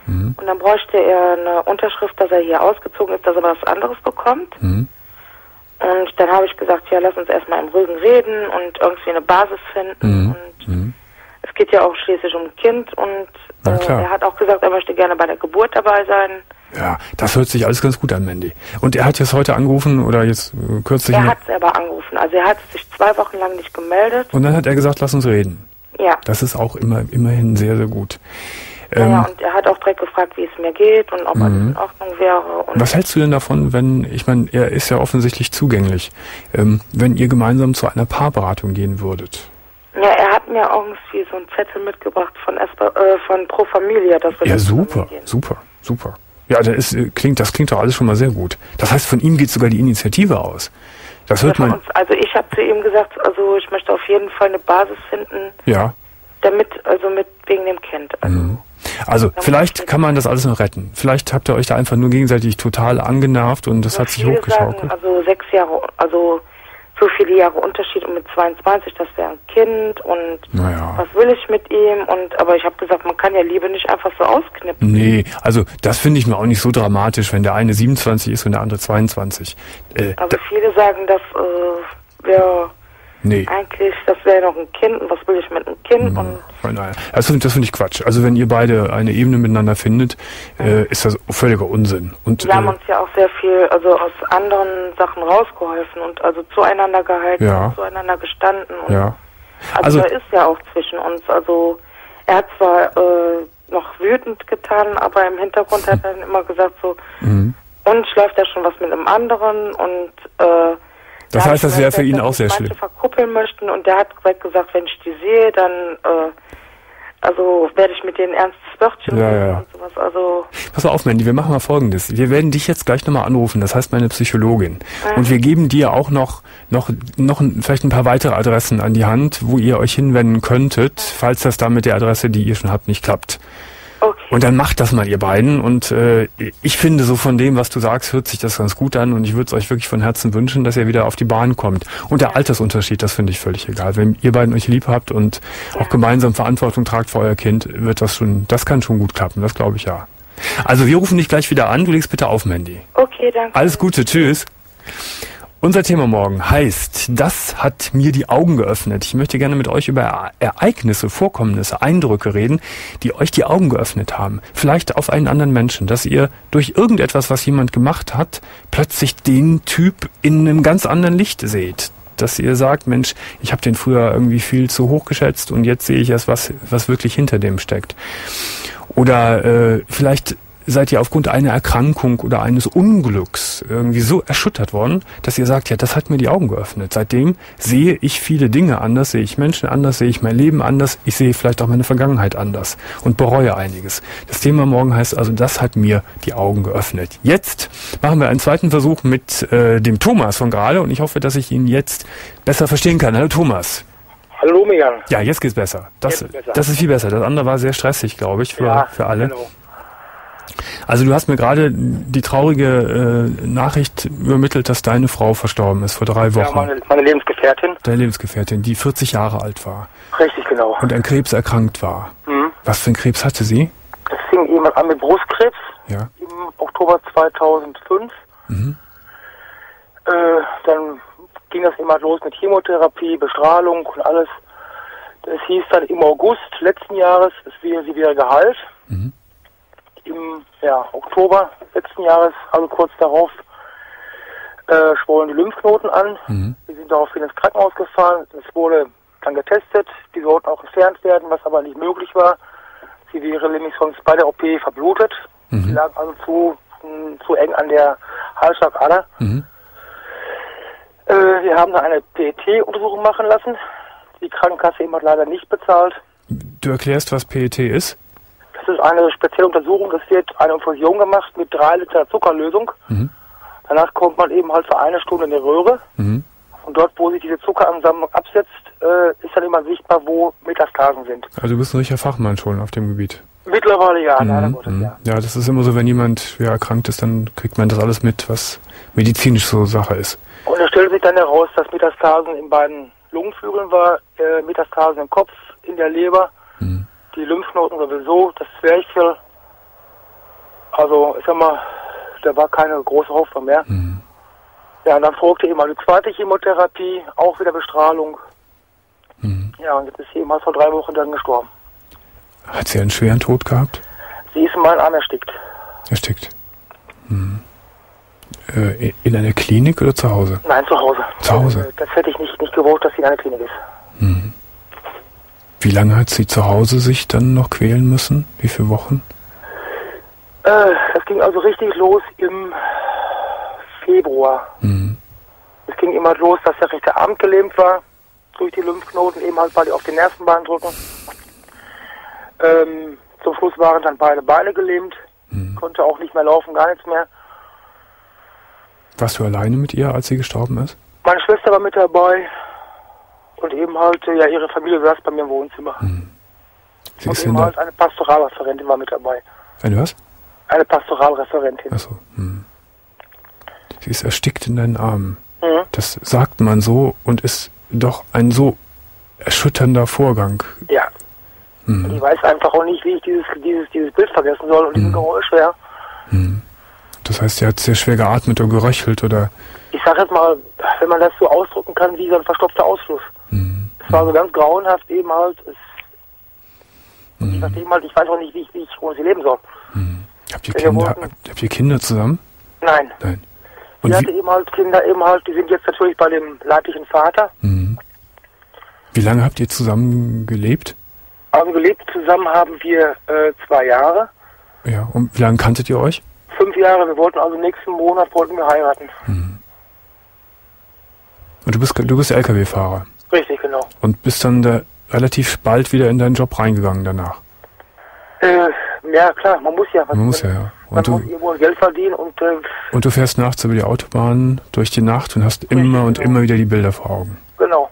Und dann bräuchte er eine Unterschrift, dass er hier ausgezogen ist, dass er was anderes bekommt. Und dann habe ich gesagt, ja, lass uns erstmal im Ruhigen reden und irgendwie eine Basis finden. Und es geht ja auch schließlich um ein Kind. Und er hat auch gesagt, er möchte gerne bei der Geburt dabei sein. Ja, das hört sich alles ganz gut an, Mandy. Und er hat jetzt heute angerufen oder jetzt kürzlich? Er hat selber angerufen. Also er hat sich 2 Wochen lang nicht gemeldet. Und dann hat er gesagt, lass uns reden. Ja. Das ist auch immerhin sehr, sehr gut. Ja, und er hat auch direkt gefragt, wie es mir geht und ob alles in Ordnung wäre. Und was hältst du denn davon, wenn, ich meine, er ist ja offensichtlich zugänglich, wenn ihr gemeinsam zu einer Paarberatung gehen würdet? Ja, er hat mir irgendwie so einen Zettel mitgebracht von Pro Familia. Dass wir ja, super. Ja, das klingt doch alles schon mal sehr gut. Das heißt, von ihm geht sogar die Initiative aus. Das hört man. Also ich habe zu ihm gesagt, also ich möchte auf jeden Fall eine Basis finden. Ja. Wegen dem Kind. Also vielleicht kann man das alles noch retten. Vielleicht habt ihr euch da einfach nur gegenseitig total angenervt und das hat sich hochgeschaukelt. Also 6 Jahre, also so viele Jahre Unterschied und mit 22, das wäre ein Kind und was will ich mit ihm? Aber ich habe gesagt, man kann ja Liebe nicht einfach so ausknippen. Nee, also das finde ich mir auch nicht so dramatisch, wenn der eine 27 ist und der andere 22. Also viele sagen, das wäre eigentlich, das wäre noch ein Kind und was will ich mit einem Kind? Nein, das finde ich Quatsch. Also wenn ihr beide eine Ebene miteinander findet, ist das völliger Unsinn. Und wir haben uns ja auch sehr viel aus anderen Sachen rausgeholfen und also zueinander gehalten, zueinander gestanden. Und also da ist ja auch zwischen uns. Also er hat zwar noch wütend getan, aber im Hintergrund hat er dann immer gesagt so, und schläft ja schon was mit einem anderen und das heißt, das wäre für ihn auch sehr schlimm. Verkuppeln möchten und der hat direkt gesagt, wenn ich die sehe, dann werde ich mit denen ernstes Wörtchen und sowas. Also pass auf, Mandy, wir machen mal Folgendes. Wir werden dich jetzt gleich nochmal anrufen, das heißt meine Psychologin. Und wir geben dir auch noch vielleicht ein paar weitere Adressen an die Hand, wo ihr euch hinwenden könntet, falls das da mit der Adresse, die ihr schon habt, nicht klappt. Okay. Und dann macht das mal ihr beiden und ich finde so von dem, was du sagst, hört sich das ganz gut an und ich würde es euch wirklich von Herzen wünschen, dass ihr wieder auf die Bahn kommt. Und der Altersunterschied, das finde ich völlig egal. Wenn ihr beiden euch lieb habt und auch gemeinsam Verantwortung tragt für euer Kind, wird das kann schon gut klappen, das glaube ich ja. Also wir rufen dich gleich wieder an, du legst bitte auf, Mandy. Okay, danke. Alles Gute, tschüss. Unser Thema morgen heißt, das hat mir die Augen geöffnet. Ich möchte gerne mit euch über Ereignisse, Vorkommnisse, Eindrücke reden, die euch die Augen geöffnet haben. Vielleicht auf einen anderen Menschen, dass ihr durch irgendetwas, was jemand gemacht hat, plötzlich den Typ in einem ganz anderen Licht seht. Dass ihr sagt, Mensch, ich habe den früher irgendwie viel zu hoch geschätzt und jetzt sehe ich erst, was wirklich hinter dem steckt. Oder vielleicht seid ihr aufgrund einer Erkrankung oder eines Unglücks irgendwie so erschüttert worden, dass ihr sagt, ja, das hat mir die Augen geöffnet. Seitdem sehe ich viele Dinge anders, sehe ich Menschen anders, sehe ich mein Leben anders, ich sehe vielleicht auch meine Vergangenheit anders und bereue einiges. Das Thema morgen heißt also, das hat mir die Augen geöffnet. Jetzt machen wir einen zweiten Versuch mit dem Thomas von gerade und ich hoffe, dass ich ihn jetzt besser verstehen kann. Hallo Thomas. Hallo Mijan. Ja, jetzt geht's besser. Das ist viel besser. Das andere war sehr stressig, glaube ich, für alle. Genau. Also du hast mir gerade die traurige Nachricht übermittelt, dass deine Frau verstorben ist vor 3 Wochen. Ja, meine Lebensgefährtin. Deine Lebensgefährtin, die 40 Jahre alt war. Richtig, genau. Und an Krebs erkrankt war. Was für einen Krebs hatte sie? Das fing jemand an mit Brustkrebs im Oktober 2005. Dann ging das immer los mit Chemotherapie, Bestrahlung und alles. Das hieß dann im August letzten Jahres, sie wieder geheilt. Im Oktober letzten Jahres, also kurz darauf, schwollen die Lymphknoten an. Wir sind daraufhin ins Krankenhaus gefahren. Es wurde dann getestet. Die sollten auch entfernt werden, was aber nicht möglich war. Sie wäre nämlich sonst bei der OP verblutet. Sie lag also zu eng an der Halsschlagader. Wir haben da eine PET-Untersuchung machen lassen. Die Krankenkasse eben hat leider nicht bezahlt. Du erklärst, was PET ist? Das ist eine spezielle Untersuchung. Das wird eine Infusion gemacht mit 3 Liter Zuckerlösung. Danach kommt man eben halt für 1 Stunde in die Röhre. Und dort, wo sich diese Zuckeransammlung absetzt, ist dann immer sichtbar, wo Metastasen sind. Also du bist ein richtiger Fachmann schon auf dem Gebiet. Mittlerweile ja, leider Gottes, ja. Ja, das ist immer so, wenn jemand erkrankt ist, dann kriegt man das alles mit, was medizinisch so Sache ist. Und es stellt sich dann heraus, dass Metastasen in beiden Lungenflügeln war, Metastasen im Kopf, in der Leber, die Lymphknoten sowieso, das Zwerchfell Also, ich sag mal, da war keine große Hoffnung mehr. Ja, und dann folgte eben die zweite Chemotherapie, auch wieder Bestrahlung. Ja, und jetzt ist sie eben vor 3 Wochen dann gestorben. Hat sie einen schweren Tod gehabt? Sie ist in meinem Arm erstickt. Erstickt. In einer Klinik oder zu Hause? Nein, zu Hause. Zu Hause? Das hätte ich nicht gewusst, dass sie in einer Klinik ist. Wie lange hat sie zu Hause sich dann noch quälen müssen? Wie viele Wochen? Das ging also richtig los im Februar. Es ging immer los, dass der rechte Arm gelähmt war, durch die Lymphknoten, eben halt, weil die auf den Nervenbahn drücken. Zum Schluss waren dann beide Beine gelähmt, konnte auch nicht mehr laufen, gar nichts mehr. Warst du alleine mit ihr, als sie gestorben ist? Meine Schwester war mit dabei und eben halt, ja, ihre Familie saß bei mir im Wohnzimmer. Sie Und ist eben halt eine Pastoralreferentin war mit dabei. Eine was? Eine Pastoralreferentin. Achso. Sie ist erstickt in deinen Armen. Das sagt man so und ist doch ein so erschütternder Vorgang. Ja. Und ich weiß einfach auch nicht, wie ich dieses Bild vergessen soll und diesen Geräusch, ja. Das heißt, sie hat sehr schwer geatmet oder geröchelt oder... Ich sag jetzt mal, wenn man das so ausdrücken kann, wie so ein verstopfter Ausfluss. Es war so ganz grauenhaft eben halt. Ich weiß auch nicht, wie ich ohne sie leben soll. Habt ihr Kinder zusammen? Nein. Und sie hatte eben halt Kinder, die sind jetzt natürlich bei dem leiblichen Vater. Wie lange habt ihr zusammen gelebt? Also gelebt zusammen haben wir 2 Jahre. Ja, und wie lange kanntet ihr euch? 5 Jahre, wir wollten also nächsten Monat heiraten. Und du bist LKW-Fahrer? Richtig, genau. Und bist dann da relativ bald wieder in deinen Job reingegangen danach? Ja, klar, man muss ja. Man muss ja. Man muss irgendwo Geld verdienen und du fährst nachts über die Autobahn durch die Nacht und hast immer und immer wieder die Bilder vor Augen. Genau.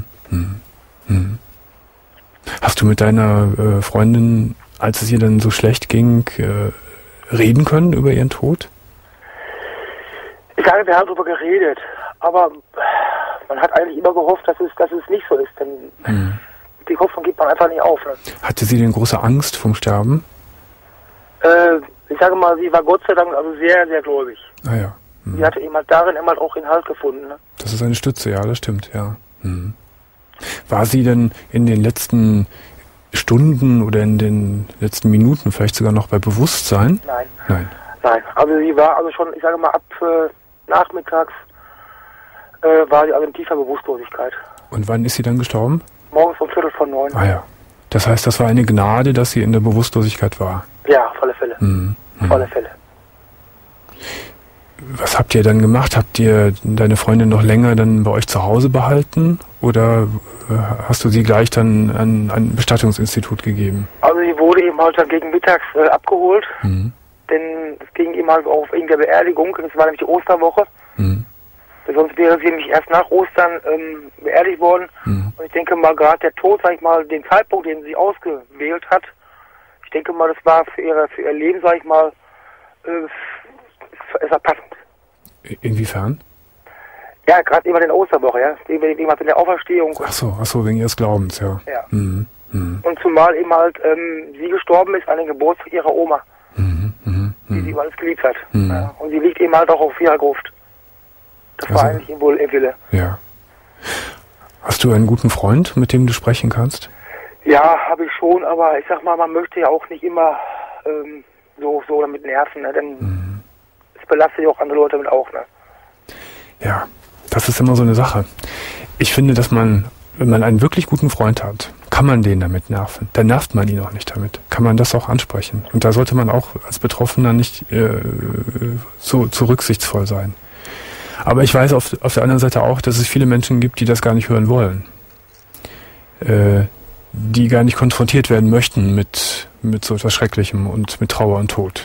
Hast du mit deiner Freundin, als es ihr dann so schlecht ging, reden können über ihren Tod? Ich sage, wir haben darüber geredet, aber man hat eigentlich immer gehofft, dass es nicht so ist, denn die Hoffnung gibt man einfach nicht auf. Ne? Hatte sie denn große Angst vom Sterben? Ich sage mal, sie war Gott sei Dank also sehr, sehr gläubig. Ah ja. Sie hatte eben halt darin immer auch den Halt gefunden. Ne? Das ist eine Stütze, ja, das stimmt, ja. War sie denn in den letzten Stunden oder in den letzten Minuten vielleicht sogar noch bei Bewusstsein? Nein. Also sie war also schon, ich sage mal, ab nachmittags war sie also in tiefer Bewusstlosigkeit. Und wann ist sie dann gestorben? Morgens um 8:45. Ah ja. Das heißt, das war eine Gnade, dass sie in der Bewusstlosigkeit war? Ja, auf alle Fälle. Auf alle Fälle. Was habt ihr dann gemacht? Habt ihr deine Freundin noch länger dann bei euch zu Hause behalten? Oder hast du sie gleich dann an ein Bestattungsinstitut gegeben? Also sie wurde eben halt dann gegen mittags abgeholt. Denn es ging eben halt auf wegen der Beerdigung. Das war nämlich die Osterwoche. Sonst wäre sie nämlich erst nach Ostern beerdigt worden. Und ich denke mal, gerade der Tod, sag ich mal, den Zeitpunkt, den sie ausgewählt hat, ich denke mal, das war für ihr Leben, sag ich mal, ist passend. Inwiefern? Ja, gerade immer in der Osterwoche, ja. Wegen der Auferstehung. Ach so, wegen ihres Glaubens, ja. Ja. Und zumal eben halt sie gestorben ist an den Geburtstag ihrer Oma. Die sie über alles geliebt hat. Ja. Und sie liegt eben halt auch auf ihrer Gruft. Das war eigentlich wohl ihr Wille. Ja. Hast du einen guten Freund, mit dem du sprechen kannst? Ja, habe ich schon, aber ich sag mal, man möchte ja auch nicht immer so damit nerven, ne? Denn es belastet ja auch andere Leute damit auch, ne? Ja, das ist immer so eine Sache. Ich finde, dass man, wenn man einen wirklich guten Freund hat, kann man den damit nerven. Dann nervt man ihn auch nicht damit. Kann man das auch ansprechen. Und da sollte man auch als Betroffener nicht so rücksichtsvoll sein. Aber ich weiß auf der anderen Seite auch, dass es viele Menschen gibt, die das gar nicht hören wollen. Die gar nicht konfrontiert werden möchten mit so etwas Schrecklichem und mit Trauer und Tod.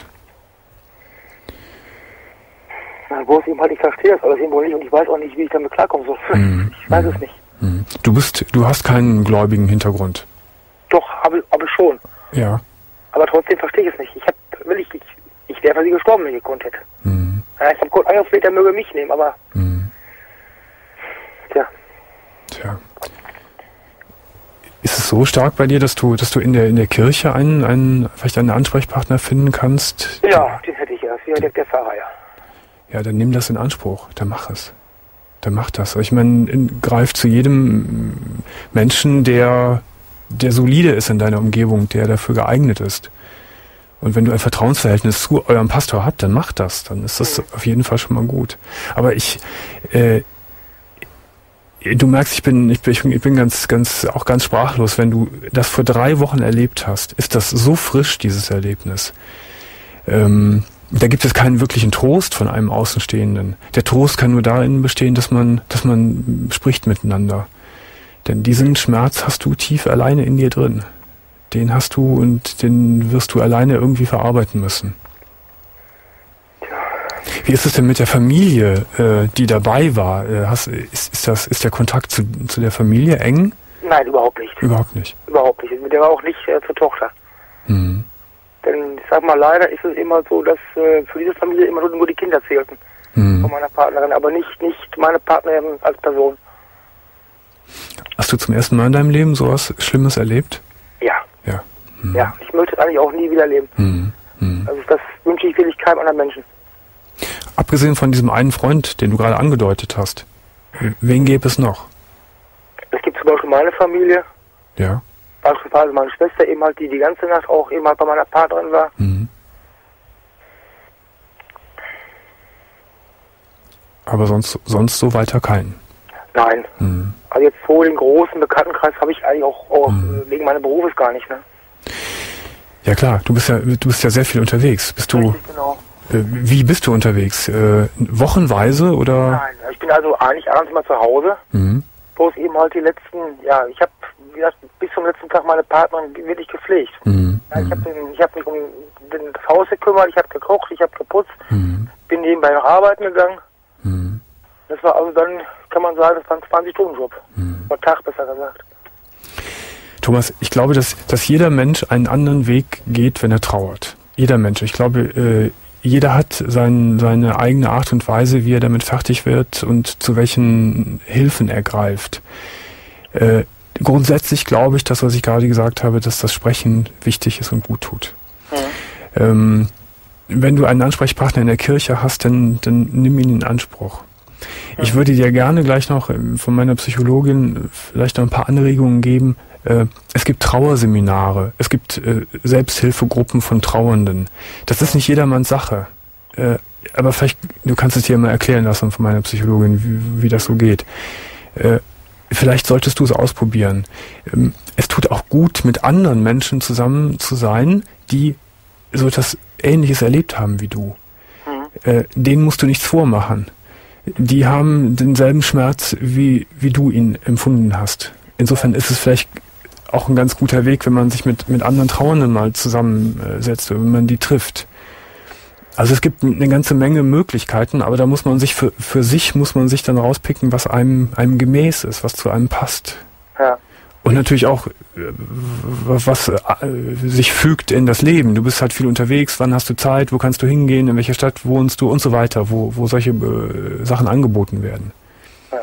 Na, wo es eben halt, ich verstehe das alles irgendwo nicht und ich weiß auch nicht, wie ich damit klarkommen soll. Ich weiß es nicht. Du hast keinen gläubigen Hintergrund. Doch, habe ich schon. Ja. Aber trotzdem verstehe ich es nicht. Ich wäre für sie gestorben, wenn ich gekonnt hätte. Ja, ich habe Gott angefleht, er möge mich nehmen, aber Tja. Ist es das so stark bei dir, dass du in der Kirche vielleicht einen Ansprechpartner finden kannst? Ja, den hätte ich ja. Der Pfarrer, ja. Ja, dann nimm das in Anspruch. Dann mach es. Dann mach das. Ich meine, greif zu jedem Menschen, der solide ist in deiner Umgebung, der dafür geeignet ist. Und wenn du ein Vertrauensverhältnis zu eurem Pastor habt, dann mach das. Dann ist das auf jeden Fall schon mal gut. Aber du merkst, ich bin ganz sprachlos. Wenn du das vor 3 Wochen erlebt hast, ist das so frisch, dieses Erlebnis. Da gibt es keinen wirklichen Trost von einem Außenstehenden. Der Trost kann nur darin bestehen, dass man spricht miteinander. Denn diesen Schmerz hast du tief alleine in dir drin. Den hast du und den wirst du alleine irgendwie verarbeiten müssen. Wie ist es denn mit der Familie, die dabei war? Ist der Kontakt zu der Familie eng? Nein, überhaupt nicht. Überhaupt nicht? Überhaupt nicht. Der war auch nicht zur Tochter. Mhm. Denn ich sag mal, leider ist es immer so, dass für diese Familie immer nur die Kinder zählten. Von meiner Partnerin, aber nicht meine Partnerin als Person. Hast du zum ersten Mal in deinem Leben sowas Schlimmes erlebt? Ja. Ja. Ja, ich möchte es eigentlich auch nie wieder erleben. Also das wünsche ich wirklich keinem anderen Menschen. Abgesehen von diesem einen Freund, den du gerade angedeutet hast, wen gäbe es noch? Es gibt zum Beispiel meine Familie. Ja. Beispielsweise meine Schwester eben halt, die ganze Nacht auch eben halt bei meiner Partnerin war. Aber sonst so weiter keinen? Nein. Also jetzt vor dem großen Bekanntenkreis habe ich eigentlich auch wegen meines Berufes gar nicht, ne? Ja klar, du bist ja sehr viel unterwegs. Richtig, genau. Wie bist du unterwegs? Wochenweise oder? Nein, ich bin also eigentlich abends immer zu Hause. Bloß eben halt ich habe, wie gesagt, bis zum letzten Tag meine Partnerin wirklich gepflegt. Ja, ich habe mich um das Haus gekümmert, ich habe gekocht, ich habe geputzt, bin nebenbei noch arbeiten gegangen. Das war also dann, kann man sagen, das war ein 20-Stunden-Job. Oder Tag, besser gesagt. Thomas, ich glaube, dass jeder Mensch einen anderen Weg geht, wenn er trauert. Jeder Mensch. Ich glaube, jeder hat seine eigene Art und Weise, wie er damit fertig wird und zu welchen Hilfen er greift. Grundsätzlich glaube ich, das, was ich gerade gesagt habe, dass das Sprechen wichtig ist und gut tut. Wenn du einen Ansprechpartner in der Kirche hast, dann nimm ihn in Anspruch. Ich würde dir gerne gleich noch von meiner Psychologin vielleicht noch ein paar Anregungen geben. Es gibt Trauerseminare, es gibt Selbsthilfegruppen von Trauernden. Das ist nicht jedermanns Sache. Aber vielleicht, du kannst es dir mal erklären lassen von meiner Psychologin, wie das so geht. Vielleicht solltest du es ausprobieren. Es tut auch gut, mit anderen Menschen zusammen zu sein, die so etwas Ähnliches erlebt haben wie du. Denen musst du nichts vormachen. Die haben denselben Schmerz, wie du ihn empfunden hast. Insofern ist es vielleicht auch ein ganz guter Weg, wenn man sich mit anderen Trauernden mal zusammensetzt, wenn man die trifft. Also es gibt eine ganze Menge Möglichkeiten, aber da muss man sich für sich muss man sich dann rauspicken, was einem gemäß ist, was zu einem passt. Ja. Und natürlich auch, was sich fügt in das Leben. Du bist halt viel unterwegs, wann hast du Zeit, wo kannst du hingehen, in welcher Stadt wohnst du und so weiter, wo solche Sachen angeboten werden. Ja.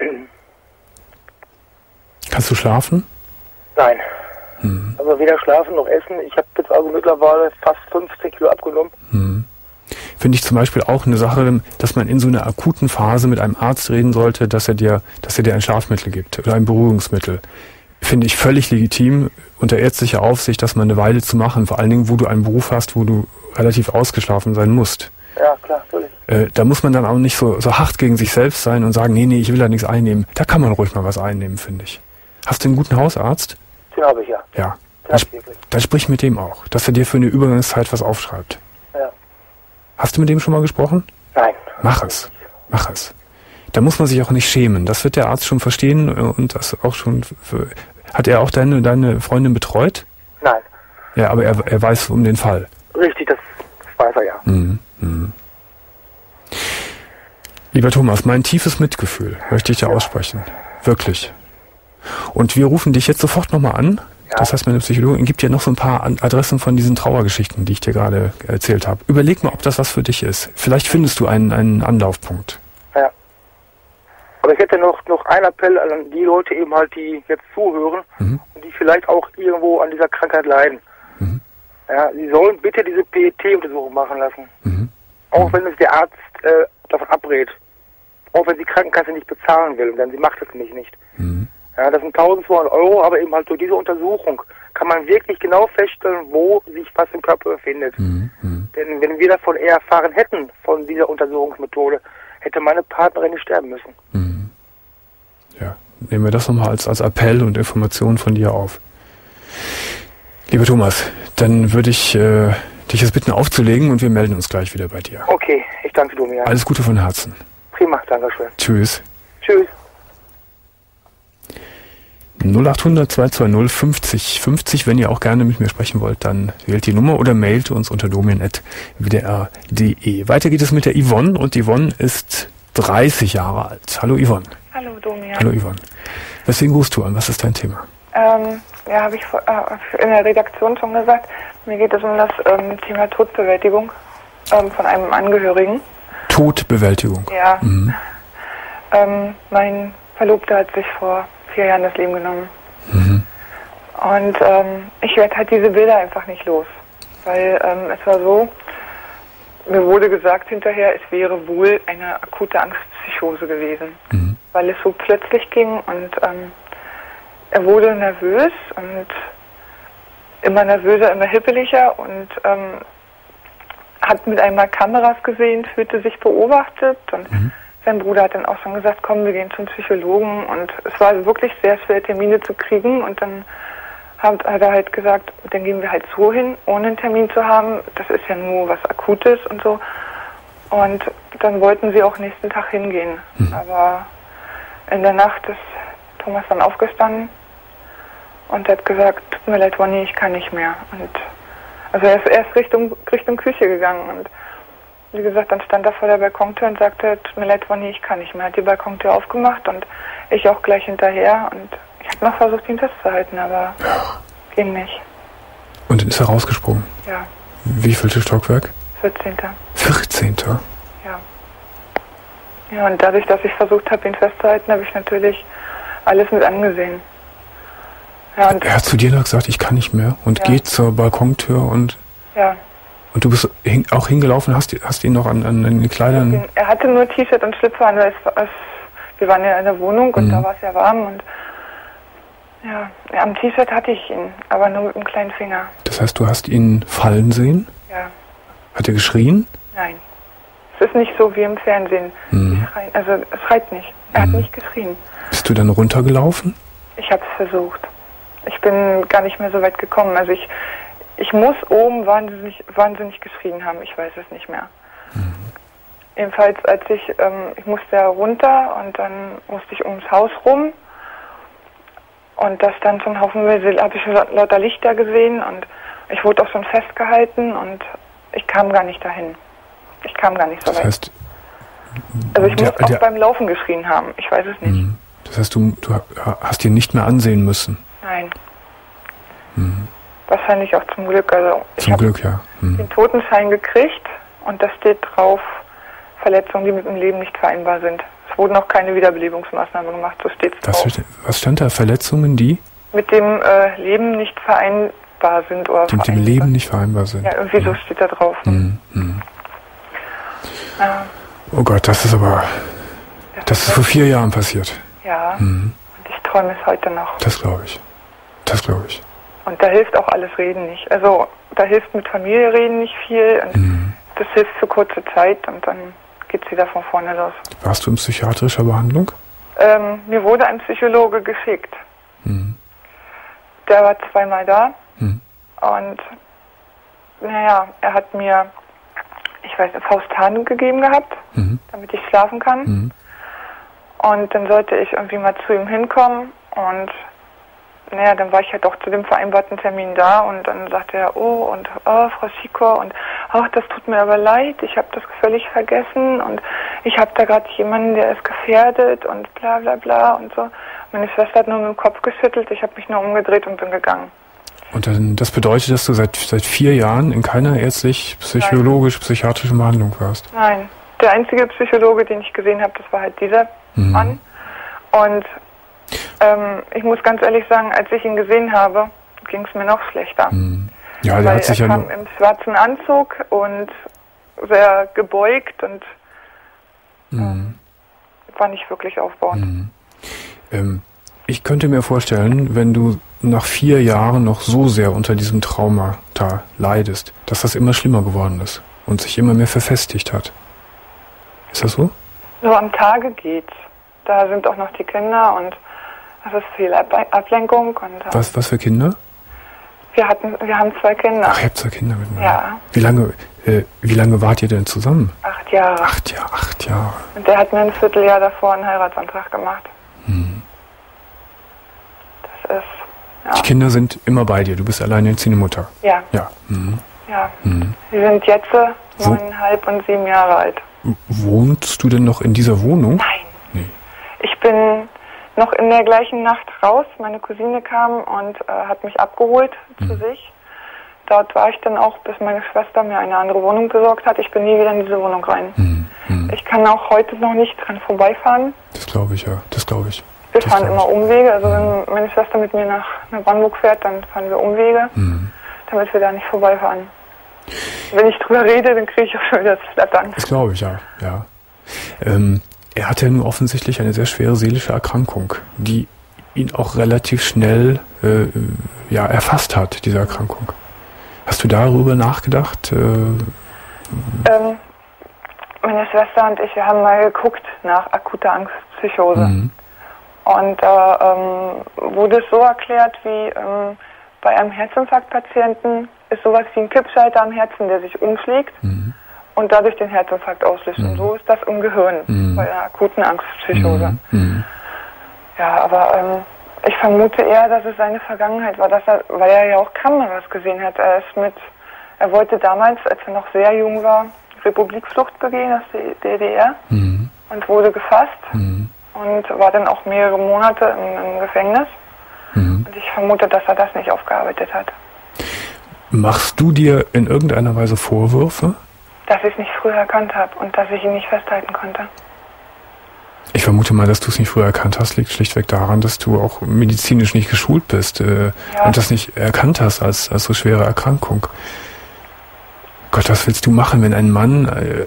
Kannst du schlafen? Nein. Also weder schlafen noch essen. Ich habe jetzt also mittlerweile fast 15 Kilo abgenommen. Finde ich zum Beispiel auch eine Sache, dass man in so einer akuten Phase mit einem Arzt reden sollte, dass er dir ein Schlafmittel gibt oder ein Beruhigungsmittel. Finde ich völlig legitim, unter ärztlicher Aufsicht, das mal eine Weile zu machen. Vor allen Dingen, wo du einen Beruf hast, wo du relativ ausgeschlafen sein musst. Ja, klar, natürlich. Da muss man dann auch nicht so hart gegen sich selbst sein und sagen, nee, ich will da nichts einnehmen. Da kann man ruhig mal was einnehmen, finde ich. Hast du einen guten Hausarzt? Den habe ich, ja. Ja. Dann sprich mit dem auch, dass er dir für eine Übergangszeit was aufschreibt. Ja. Hast du mit dem schon mal gesprochen? Nein. Mach es. Da muss man sich auch nicht schämen. Das wird der Arzt schon verstehen und das auch schon. Hat er auch deine Freundin betreut? Nein. Ja, aber er weiß um den Fall. Richtig, das weiß er ja. Lieber Thomas, mein tiefes Mitgefühl möchte ich dir aussprechen. Wirklich. Und wir rufen dich jetzt sofort nochmal an. Ja. Das heißt, meine Psychologin gibt dir noch so ein paar Adressen von diesen Trauergeschichten, die ich dir gerade erzählt habe. Überleg mal, ob das was für dich ist. Vielleicht findest du einen Anlaufpunkt. Ja. Aber ich hätte noch einen Appell an die Leute eben halt, die jetzt zuhören und die vielleicht auch irgendwo an dieser Krankheit leiden. Ja, sie sollen bitte diese PET-Untersuchung machen lassen. Auch wenn es der Arzt davon abrät. Auch wenn die Krankenkasse nicht bezahlen will, denn sie macht es nämlich nicht. Ja, das sind 1.200 €, aber eben halt durch diese Untersuchung kann man wirklich genau feststellen, wo sich was im Körper befindet. Denn wenn wir davon eher erfahren hätten, von dieser Untersuchungsmethode, hätte meine Partnerin nicht sterben müssen. Ja, nehmen wir das nochmal als Appell und Information von dir auf. Lieber Thomas, dann würde ich dich jetzt bitten aufzulegen und wir melden uns gleich wieder bei dir. Okay, ich danke dir, Domian. Alles Gute von Herzen. Prima, danke schön. Tschüss. Tschüss. 0800 220 50 50. Wenn ihr auch gerne mit mir sprechen wollt, dann wählt die Nummer oder mailt uns unter domian@wdr.de. Weiter geht es mit der Yvonne und Yvonne ist 30 Jahre alt. Hallo Yvonne. Hallo Domian. Hallo Yvonne. Weswegen rufst du an? Was ist dein Thema? Ja, habe ich in der Redaktion schon gesagt. Mir geht es um das Thema Todbewältigung von einem Angehörigen. Todbewältigung? Ja. Mein Verlobter hat sich vor 4 Jahren das Leben genommen. Und ich werde halt diese Bilder einfach nicht los. Weil es war so, mir wurde gesagt hinterher, es wäre wohl eine akute Angstpsychose gewesen. Weil es so plötzlich ging und er wurde nervös und immer nervöser, immer hippeliger und hat mit einmal Kameras gesehen, fühlte sich beobachtet und sein Bruder hat dann auch schon gesagt, komm, wir gehen zum Psychologen und es war wirklich sehr schwer, Termine zu kriegen und dann hat er halt gesagt, dann gehen wir halt so hin, ohne einen Termin zu haben, das ist ja nur was Akutes und so und dann wollten sie auch nächsten Tag hingehen, aber in der Nacht ist Thomas dann aufgestanden und hat gesagt, tut mir leid, Ronny, ich kann nicht mehr und also er ist erst Richtung Küche gegangen und wie gesagt, dann stand er vor der Balkontür und sagte, tut mir leid, Ronny, ich kann nicht mehr. Hat die Balkontür aufgemacht und ich auch gleich hinterher. Und ich habe noch versucht, ihn festzuhalten, aber ging nicht. Und ist er rausgesprungen? Ja. Wie vielte Stockwerk? 14. 14. Ja. Ja, und dadurch, dass ich versucht habe, ihn festzuhalten, habe ich natürlich alles mit angesehen. Ja, und er hat zu dir noch gesagt, ich kann nicht mehr und geht zur Balkontür und... Ja. Und du bist auch hingelaufen, hast ihn noch an den Kleidern... Er hatte nur T-Shirt und Schlüpfer an, weil wir waren ja in der Wohnung und da war es ja warm und ja, am T-Shirt hatte ich ihn, aber nur mit dem kleinen Finger. Das heißt, du hast ihn fallen sehen? Ja. Hat er geschrien? Nein. Es ist nicht so wie im Fernsehen. Also es schreit nicht. Er hat nicht geschrien. Bist du dann runtergelaufen? Ich habe es versucht. Ich bin gar nicht mehr so weit gekommen. Also ich muss oben wahnsinnig geschrien haben. Ich weiß es nicht mehr. Jedenfalls, als ich musste ja runter und dann musste ich ums Haus rum und da stand so ein Haufen, habe ich lauter Lichter gesehen und ich wurde auch schon festgehalten und ich kam gar nicht dahin. Ich kam gar nicht so weit. Das heißt, also ich muss auch beim Laufen geschrien haben. Ich weiß es nicht. Das heißt, du hast ihn nicht mehr ansehen müssen? Nein. Wahrscheinlich auch zum Glück. Also zum Glück, ja. Den Totenschein gekriegt und da steht drauf, Verletzungen, die mit dem Leben nicht vereinbar sind. Es wurden auch keine Wiederbelebungsmaßnahmen gemacht, so steht es drauf. Was stand da? Verletzungen, die? Mit dem Leben nicht vereinbar sind. Oder die mit dem Leben nicht vereinbar sind. Ja, irgendwie so steht da drauf. Ja. Oh Gott, das ist aber... Das ist vor 4 Jahren passiert. Ja, und ich träume es heute noch. Das glaube ich. Das glaube ich. Und da hilft auch alles Reden nicht. Also da hilft mit Familie reden nicht viel. Und das hilft für kurze Zeit und dann geht es wieder von vorne los. Warst du in psychiatrischer Behandlung? Mir wurde ein Psychologe geschickt. Der war 2-mal da. Und naja, er hat mir, ich weiß, Faustan gegeben gehabt, damit ich schlafen kann. Und dann sollte ich irgendwie mal zu ihm hinkommen und naja, dann war ich halt doch zu dem vereinbarten Termin da und dann sagte er, Frau Sikor und das tut mir aber leid, ich habe das völlig vergessen und ich habe da gerade jemanden, der ist gefährdet und bla bla bla und so. Meine Schwester hat nur mit dem Kopf geschüttelt, ich habe mich nur umgedreht und bin gegangen. Und dann, das bedeutet, dass du seit 4 Jahren in keiner psychologisch-psychiatrischen Behandlung warst? Nein, der einzige Psychologe, den ich gesehen habe, das war halt dieser Mann. Und ich muss ganz ehrlich sagen, als ich ihn gesehen habe, ging es mir noch schlechter. Ja, der hat sich er kam im schwarzen Anzug und sehr gebeugt und war nicht wirklich aufbauend. Ich könnte mir vorstellen, wenn du nach 4 Jahren noch so sehr unter diesem Traumata leidest, dass das immer schlimmer geworden ist und sich immer mehr verfestigt hat. Ist das so? So am Tage geht's. Da sind auch noch die Kinder und das ist viel Ablenkung. Und, was für Kinder? Wir haben 2 Kinder. Ach, ihr habt 2 Kinder miteinander. Ja. Wie lange wart ihr denn zusammen? 8 Jahre. 8 Jahre. Und der hat mir ein Vierteljahr davor einen Heiratsantrag gemacht. Das ist, ja. Die Kinder sind immer bei dir, du bist alleinerziehende Mutter. Ja. Ja. Ja. Sie sind jetzt 9,5 und 7 Jahre alt. Wohnst du denn noch in dieser Wohnung? Nein. Nee. Ich bin noch in der gleichen Nacht raus. Meine Cousine kam und hat mich abgeholt zu sich. Dort war ich dann auch, bis meine Schwester mir eine andere Wohnung besorgt hat. Ich bin nie wieder in diese Wohnung rein. Ich kann auch heute noch nicht dran vorbeifahren. Das glaube ich, ja. Das glaube ich. Wir fahren immer Umwege. Also wenn meine Schwester mit mir nach Brandenburg fährt, dann fahren wir Umwege, damit wir da nicht vorbeifahren. Wenn ich drüber rede, dann kriege ich auch schon wieder das Flattern. Das glaube ich, ja. Er hatte nun offensichtlich eine sehr schwere seelische Erkrankung, die ihn auch relativ schnell erfasst hat, diese Erkrankung. Hast du darüber nachgedacht? Meine Schwester und ich, wir haben mal geguckt nach akuter Angstpsychose. Und da wurde es so erklärt, wie bei einem Herzinfarktpatienten ist sowas wie ein Kippschalter am Herzen, der sich umschlägt und dadurch den Herzinfarkt auslöst. Und so ist das im Gehirn bei einer akuten Angstpsychose. Ja, aber ich vermute eher, dass es seine Vergangenheit war, weil er ja auch Kameras gesehen hat. Er wollte damals, als er noch sehr jung war, Republikflucht begehen aus der DDR und wurde gefasst und war dann auch mehrere Monate im Gefängnis. Und ich vermute, dass er das nicht aufgearbeitet hat. Machst du dir in irgendeiner Weise Vorwürfe? Dass ich es nicht früher erkannt habe und dass ich ihn nicht festhalten konnte. Ich vermute mal, dass du es nicht früher erkannt hast, liegt schlichtweg daran, dass du auch medizinisch nicht geschult bist und das nicht erkannt hast als so schwere Erkrankung. Gott, was willst du machen, wenn ein Mann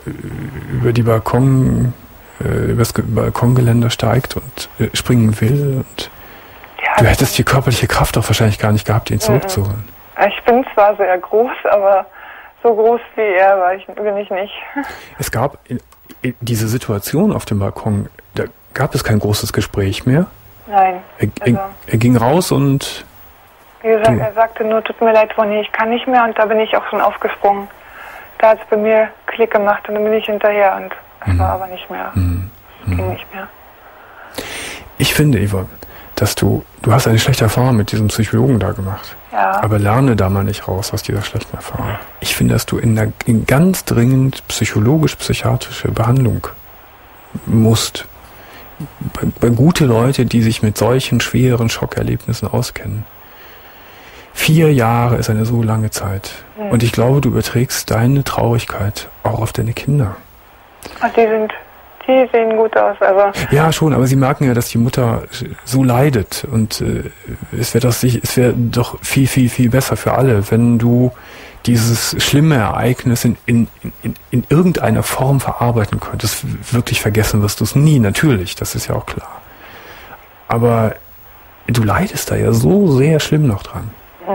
übers Balkongeländer steigt und springen will? Und du hättest die körperliche Kraft auch wahrscheinlich gar nicht gehabt, ihn zurückzuholen. Ich bin zwar sehr groß, aber so groß wie er bin ich nicht. Es gab diese Situation auf dem Balkon, da gab es kein großes Gespräch mehr. Nein. Er ging raus und... Wie gesagt, er sagte nur, tut mir leid, Ronny, ich kann nicht mehr, und da bin ich auch schon aufgesprungen. Da hat es bei mir Klick gemacht und dann bin ich hinterher und es war aber nicht mehr. Ging nicht mehr. Ich finde, Eva, dass du hast eine schlechte Erfahrung mit diesem Psychologen da gemacht. Ja. Aber lerne da mal nicht raus aus dieser schlechten Erfahrung. Ich finde, dass du in ganz dringend psychologisch-psychiatrische Behandlung musst. Bei gute Leute, die sich mit solchen schweren Schockerlebnissen auskennen. 4 Jahre ist eine so lange Zeit. Und ich glaube, du überträgst deine Traurigkeit auch auf deine Kinder. Ach, die sehen gut aus, also. Ja, schon, aber sie merken ja, dass die Mutter so leidet. Und es wäre doch viel, viel, viel besser für alle, wenn du dieses schlimme Ereignis in irgendeiner Form verarbeiten könntest. Wirklich vergessen wirst du es nie, natürlich, das ist ja auch klar. Aber du leidest da ja so sehr schlimm noch dran.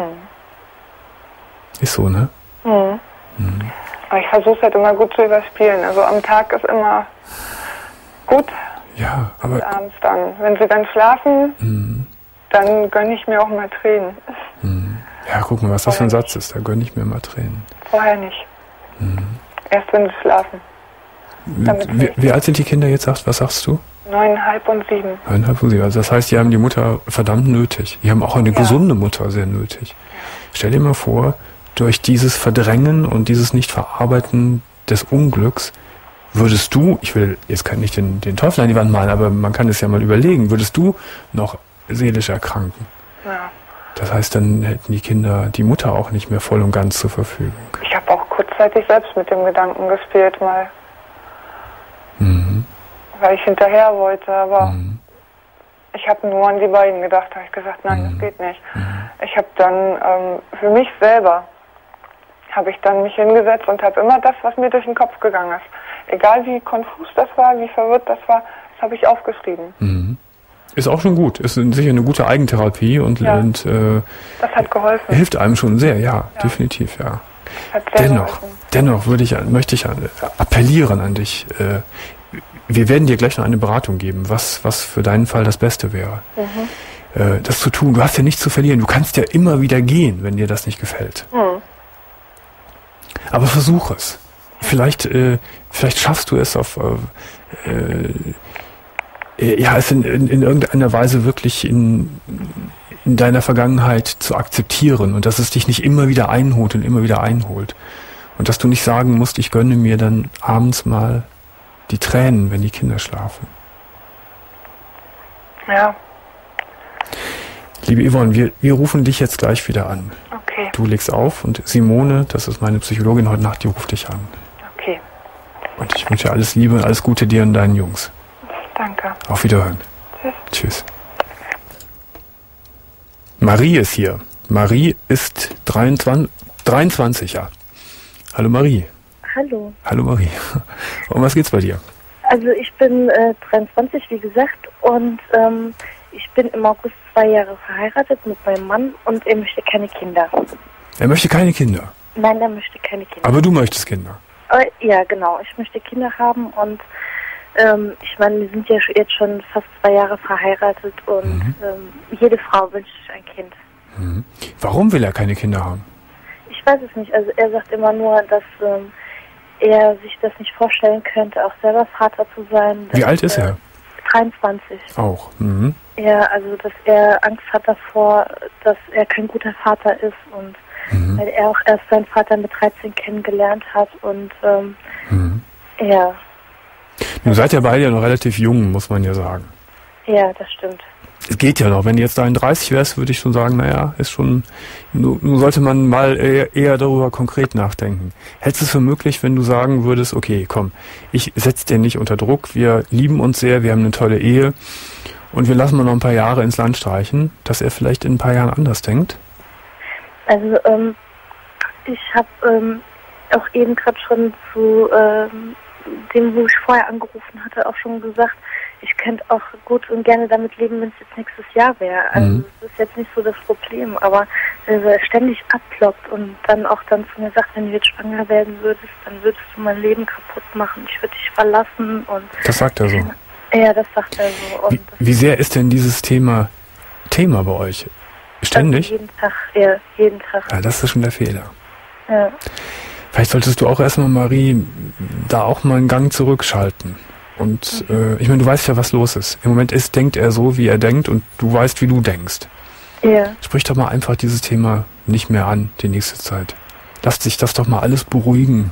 Ist so, ne? Aber ich versuche es halt immer gut zu überspielen. Also am Tag ist immer gut. Ja, aber... Und abends dann. Wenn sie dann schlafen, dann gönne ich mir auch mal Tränen. Ja, guck mal, was das für ein Satz ist. Da gönne ich mir mal Tränen. Vorher nicht. Erst wenn sie schlafen. Wie alt sind die Kinder jetzt? Was sagst du? 9,5 und 7. 9,5 und 7. Also das heißt, die haben die Mutter verdammt nötig. Die haben auch eine gesunde Mutter sehr nötig. Stell dir mal vor, durch dieses Verdrängen und dieses Nicht-Verarbeiten des Unglücks würdest du, ich will jetzt nicht den Teufel an die Wand malen, aber man kann es ja mal überlegen, würdest du noch seelisch erkranken? Ja. Das heißt, dann hätten die Kinder die Mutter auch nicht mehr voll und ganz zur Verfügung. Ich habe auch kurzzeitig selbst mit dem Gedanken gespielt mal. Weil ich hinterher wollte, aber Ich habe nur an die beiden gedacht, habe ich gesagt, nein, das geht nicht. Ich habe dann für mich selber, habe ich dann mich hingesetzt und habe immer das, was mir durch den Kopf gegangen ist. Egal wie konfus das war, wie verwirrt das war, das habe ich aufgeschrieben. Ist auch schon gut. Ist sicher eine gute Eigentherapie und das hat geholfen. Hilft einem schon sehr, ja. Definitiv, ja. Dennoch möchte ich appellieren an dich. Wir werden dir gleich noch eine Beratung geben, was für deinen Fall das Beste wäre. Das zu tun. Du hast ja nichts zu verlieren. Du kannst ja immer wieder gehen, wenn dir das nicht gefällt. Aber versuch es. Vielleicht schaffst du es es in irgendeiner Weise wirklich in deiner Vergangenheit zu akzeptieren und dass es dich nicht immer wieder einholt und immer wieder einholt. Und dass du nicht sagen musst, ich gönne mir dann abends mal die Tränen, wenn die Kinder schlafen. Ja. Liebe Yvonne, wir rufen dich jetzt gleich wieder an. Okay. Du legst auf und Simone, das ist meine Psychologin heute Nacht, die ruft dich an. Okay. Und ich wünsche dir alles Liebe und alles Gute dir und deinen Jungs. Danke. Auf Wiederhören. Tschüss. Marie ist hier. Marie ist 23, ja. Hallo Marie. Hallo. Hallo Marie. Um was geht's bei dir? Also ich bin 23, wie gesagt, und ich bin im August 2 Jahre verheiratet mit meinem Mann und er möchte keine Kinder. Er möchte keine Kinder? Nein, er möchte keine Kinder. Aber du möchtest Kinder? Ja, genau. Ich möchte Kinder haben und ich meine, wir sind ja jetzt schon fast 2 Jahre verheiratet und jede Frau wünscht sich ein Kind. Warum will er keine Kinder haben? Ich weiß es nicht. Also er sagt immer nur, dass er sich das nicht vorstellen könnte, auch selber Vater zu sein. Wie alt ist er? 23. Auch. Ja, also dass er Angst hat davor, dass er kein guter Vater ist und weil er auch erst seinen Vater mit 13 kennengelernt hat und ja. Nun seid ihr beide ja noch relativ jung, muss man ja sagen. Ja, das stimmt. Es geht ja noch. Wenn du jetzt 33 wärst, würde ich schon sagen, naja, ist schon, nun sollte man mal eher darüber konkret nachdenken. Hältst du es für möglich, wenn du sagen würdest, okay, komm, ich setze dir nicht unter Druck, wir lieben uns sehr, wir haben eine tolle Ehe und wir lassen mal noch ein paar Jahre ins Land streichen, dass er vielleicht in ein paar Jahren anders denkt? Also, ich habe auch eben gerade schon zu dem, wo ich vorher angerufen hatte, auch schon gesagt, ich könnte auch gut und gerne damit leben, wenn es jetzt nächstes Jahr wäre. Also das ist jetzt nicht so das Problem, aber er ständig abblockt und dann zu mir sagt, wenn du jetzt schwanger werden würdest, dann würdest du mein Leben kaputt machen, ich würde dich verlassen. Und das sagt er so? Ja, das sagt er so. Und wie sehr ist denn dieses Thema bei euch? Ständig? Also jeden Tag, ja, jeden Tag. Ja, das ist schon der Fehler. Ja. Vielleicht solltest du auch erstmal, Marie, da auch mal einen Gang zurückschalten. Und ich meine, du weißt ja, was los ist. Im Moment denkt er so, wie er denkt und du weißt, wie du denkst. Ja. Sprich doch mal einfach dieses Thema nicht mehr an, die nächste Zeit. Lass dich das doch mal alles beruhigen.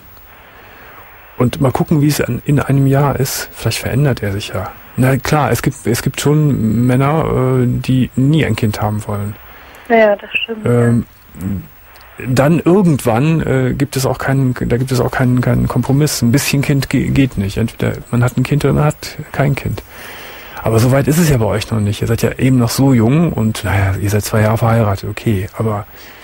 Und mal gucken, wie es in einem Jahr ist. Vielleicht verändert er sich ja. Na klar, es gibt schon Männer, die nie ein Kind haben wollen. Ja, das stimmt. Dann irgendwann gibt es auch keinen Kompromiss. Ein bisschen Kind geht nicht. Entweder man hat ein Kind oder man hat kein Kind. Aber so weit ist es ja bei euch noch nicht. Ihr seid ja eben noch so jung und naja, ihr seid 2 Jahre verheiratet, okay. Aber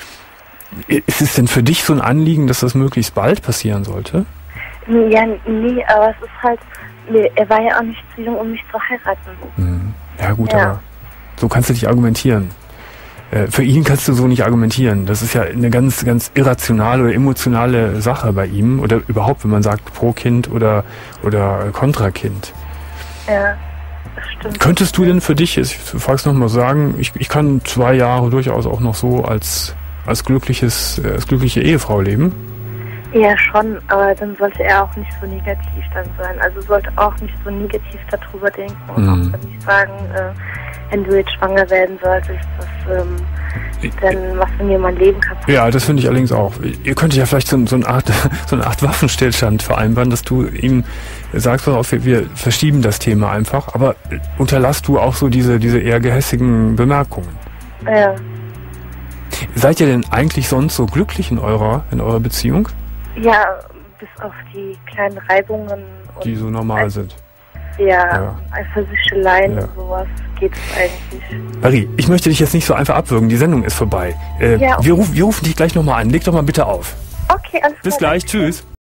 ist es denn für dich so ein Anliegen, dass das möglichst bald passieren sollte? Ja, nee, aber es ist halt, er war ja auch nicht zu jung, um mich zu heiraten. Ja gut, aber so kannst du dich argumentieren. Für ihn kannst du so nicht argumentieren. Das ist ja eine ganz, ganz irrationale oder emotionale Sache bei ihm. Oder überhaupt, wenn man sagt pro Kind oder kontra Kind. Ja, das stimmt. Könntest du denn für dich, ich frag's nochmal, sagen, ich kann 2 Jahre durchaus auch noch so als glückliche Ehefrau leben? Ja, schon, aber dann sollte er auch nicht so negativ dann sein. Also sollte auch nicht so negativ darüber denken und auch dann nicht sagen, wenn du jetzt schwanger werden solltest, dann machst du mir mein Leben kaputt. Ja, das finde ich allerdings auch. Ihr könntet ja vielleicht so eine Art Waffenstillstand vereinbaren, dass du ihm sagst, wir verschieben das Thema einfach, aber unterlass du auch so diese eher gehässigen Bemerkungen. Ja. Seid ihr denn eigentlich sonst so glücklich in eurer Beziehung? Ja, bis auf die kleinen Reibungen. Die so normal sind. Eifersüchteleien und sowas geht es eigentlich. Marie, ich möchte dich jetzt nicht so einfach abwürgen, die Sendung ist vorbei. Wir rufen dich gleich nochmal an. Leg doch mal bitte auf. Okay, alles klar. Bis gleich, tschüss.